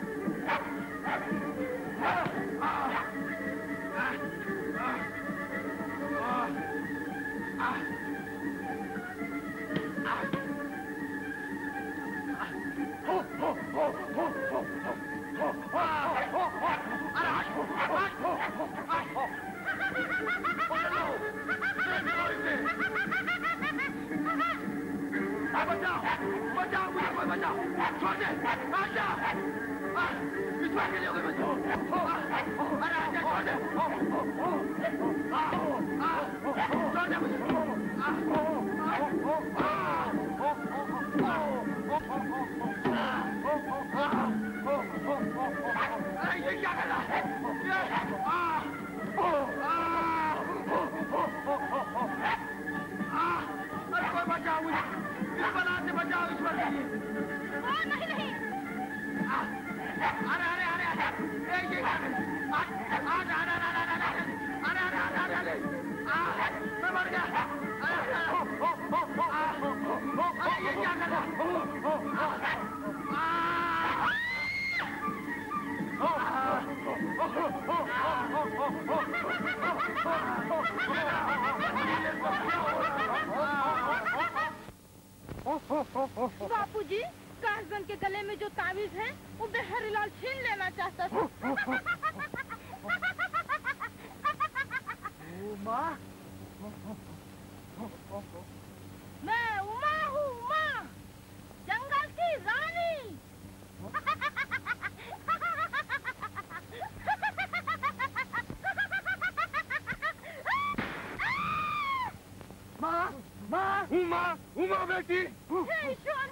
बचाओ, बचाओ मुझे, कोई बचाओ, छोड़ दे, आजा, इस बार के लिए कोई बचाओ, अरे आजा, छोड़ दे, छोड़ दे मुझे, अरे ये क्या कर रहा है? अरे कोई बचाओ मुझे, इस बना से बचाओ, ईश्वर के लिए।
नहीं नहीं,
अरे अरे अरे अरे ये क्या कर रहा है? अरे अरे अरे अरे अरे अरे अरे अरे मैं मर गया। अरे अरे ये क्या कर रहा है?
बापूजी, कार्जन के गले में जो तावीज है वो बिहारीलाल छीन लेना चाहता था।
उमा,
मैं उमा हूँ, उमा, जंगल की रानी।
माँ, माँ, उमा, उमा बेटी।
हे ईश्वर!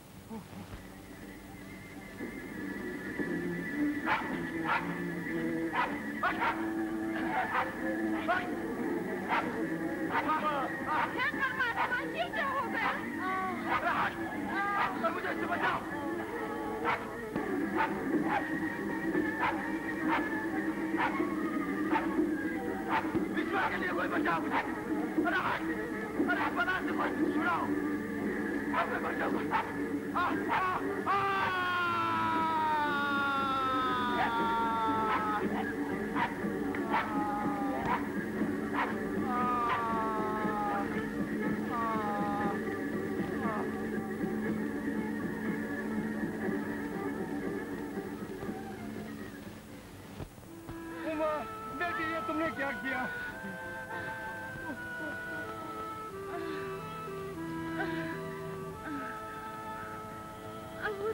क्या परमात्मा, ये क्या हो गया?
मुझे इससे बचाओ। विश्वा के लिए कोई बचाओ मुझे। अरे अरे बना से कोई छुड़ाओ। अब मैं मर जाऊंगा। आ आ आ उमा, बेटी, ये तुमने क्या किया?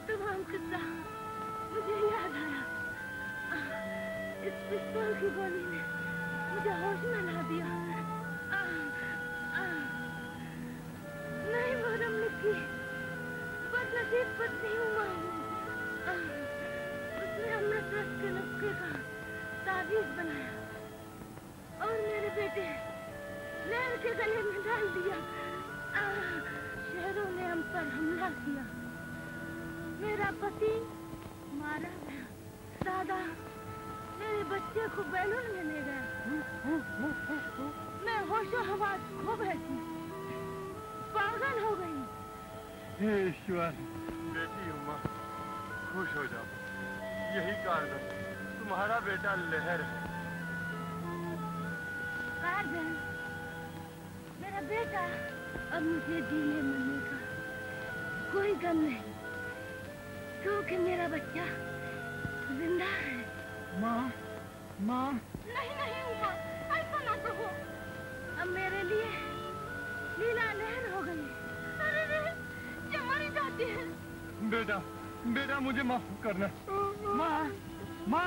तमाम किस्सा मुझे याद आया। इस पिस्तौल की गोली ने मुझे होश में ला दिया। आ, आ, नहीं मोहरम निक्की, बदनसीब पत्नी उमा हूँ। उसने हमने ट्रस्ट के नुस्खे का ताबीज बनाया और मेरे बेटे लहर के गले में डाल दिया। आ, शहरों ने हम पर हमला किया। मेरा पति मारा गया। दादा मेरे बच्चे को बैलून में ले गया। मैं होशो हवास खो बैठी, पागल हो गई।
हे ईश्वर, बेटी उमा खुश हो जाओ। यही कारण तुम्हारा बेटा लहर है।
काजल, मेरा बेटा, अब मुझे जीने मरने का कोई गम नहीं, क्योंकि मेरा बच्चा जिंदा है।
माँ, माँ।
नहीं नहीं उमा, ऐसा ना कहो। अब मेरे लिए लीला लहर हो गई। अरे अरे, ये मरी जाती है।
बेटा, बेटा मुझे माफ करना।
माँ, माँ।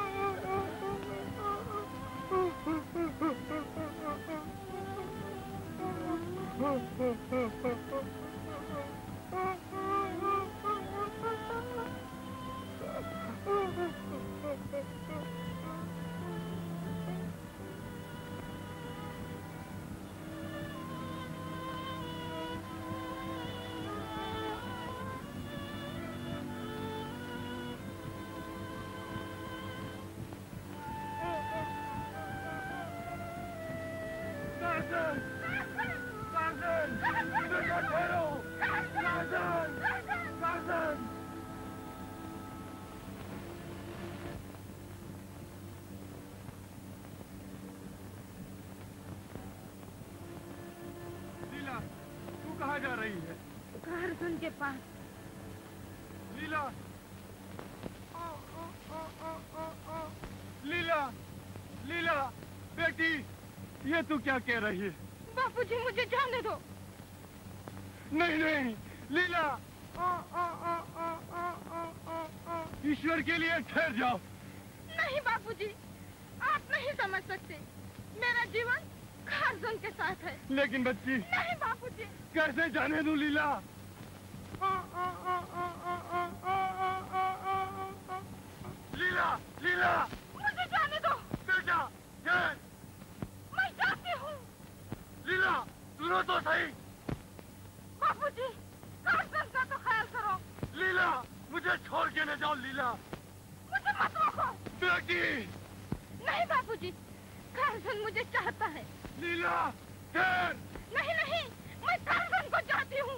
कहाँ जा रही है?
कार्जुन के पास।
लीला, आ, आ, आ, आ, आ, आ। लीला, लीला, बेटी, ये तू क्या कह रही है?
बापूजी मुझे जाने दो।
नहीं नहीं, लीला, आ, आ, आ, आ, आ, आ, आ, आ। ईश्वर के लिए ठहर जाओ।
नहीं बापूजी, आप नहीं समझ सकते। मेरा जीवन कार्जुन के साथ है।
लेकिन बच्ची।
नहीं बापूजी।
कैसे जाने दूं लीला? आ, आ, आ, आ, आ, आ, आ, आ, आ, आ, आ। लीला, लीला,
मुझे जाने दो।
बेटा, ठहर।
मैं जाती हूँ।
लीला, सुनो तो सही।
बापूजी, कार्जुन का तो ख्याल करो।
लीला, मुझे छोड़ के न जाओ लीला।
मुझे मत रोको।
बेटी।
नहीं बापूजी, कार्जुन मुझे चाहता है।
लीला, ठहर।
नहीं नहीं, मैं कार्जुन को चाहती हूँ।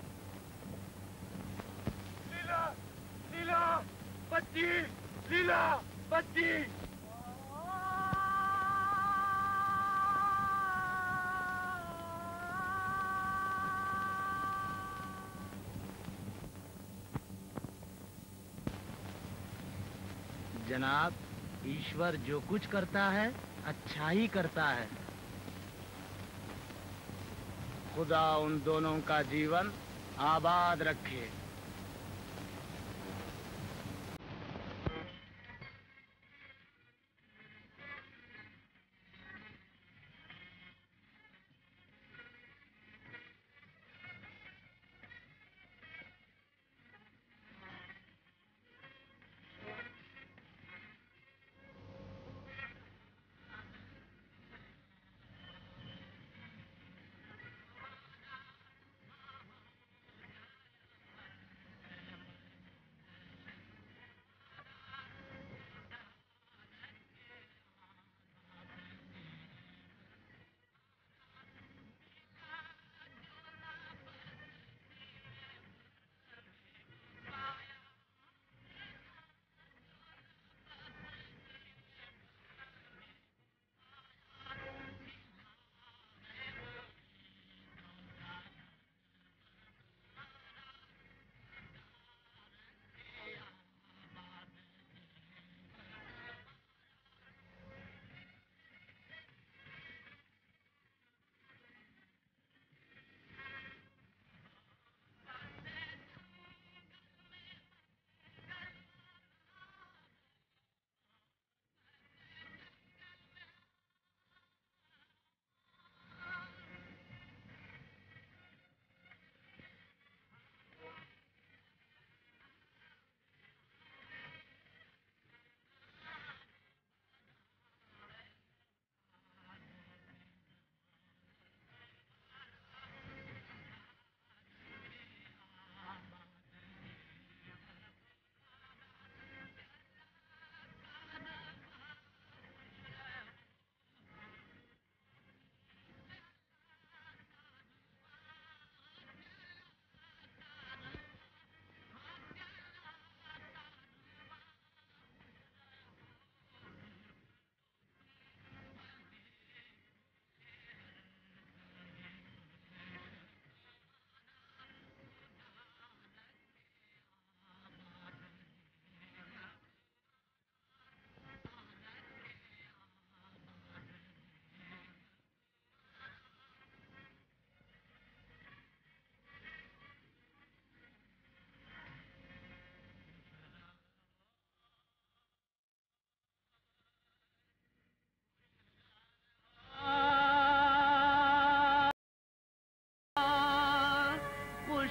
लीला, लीला, बच्ची, लीला, बच्ची।
जनाब, ईश्वर जो कुछ करता है अच्छा ही करता है। खुदा उन दोनों का जीवन आबाद रखे।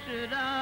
परशुराम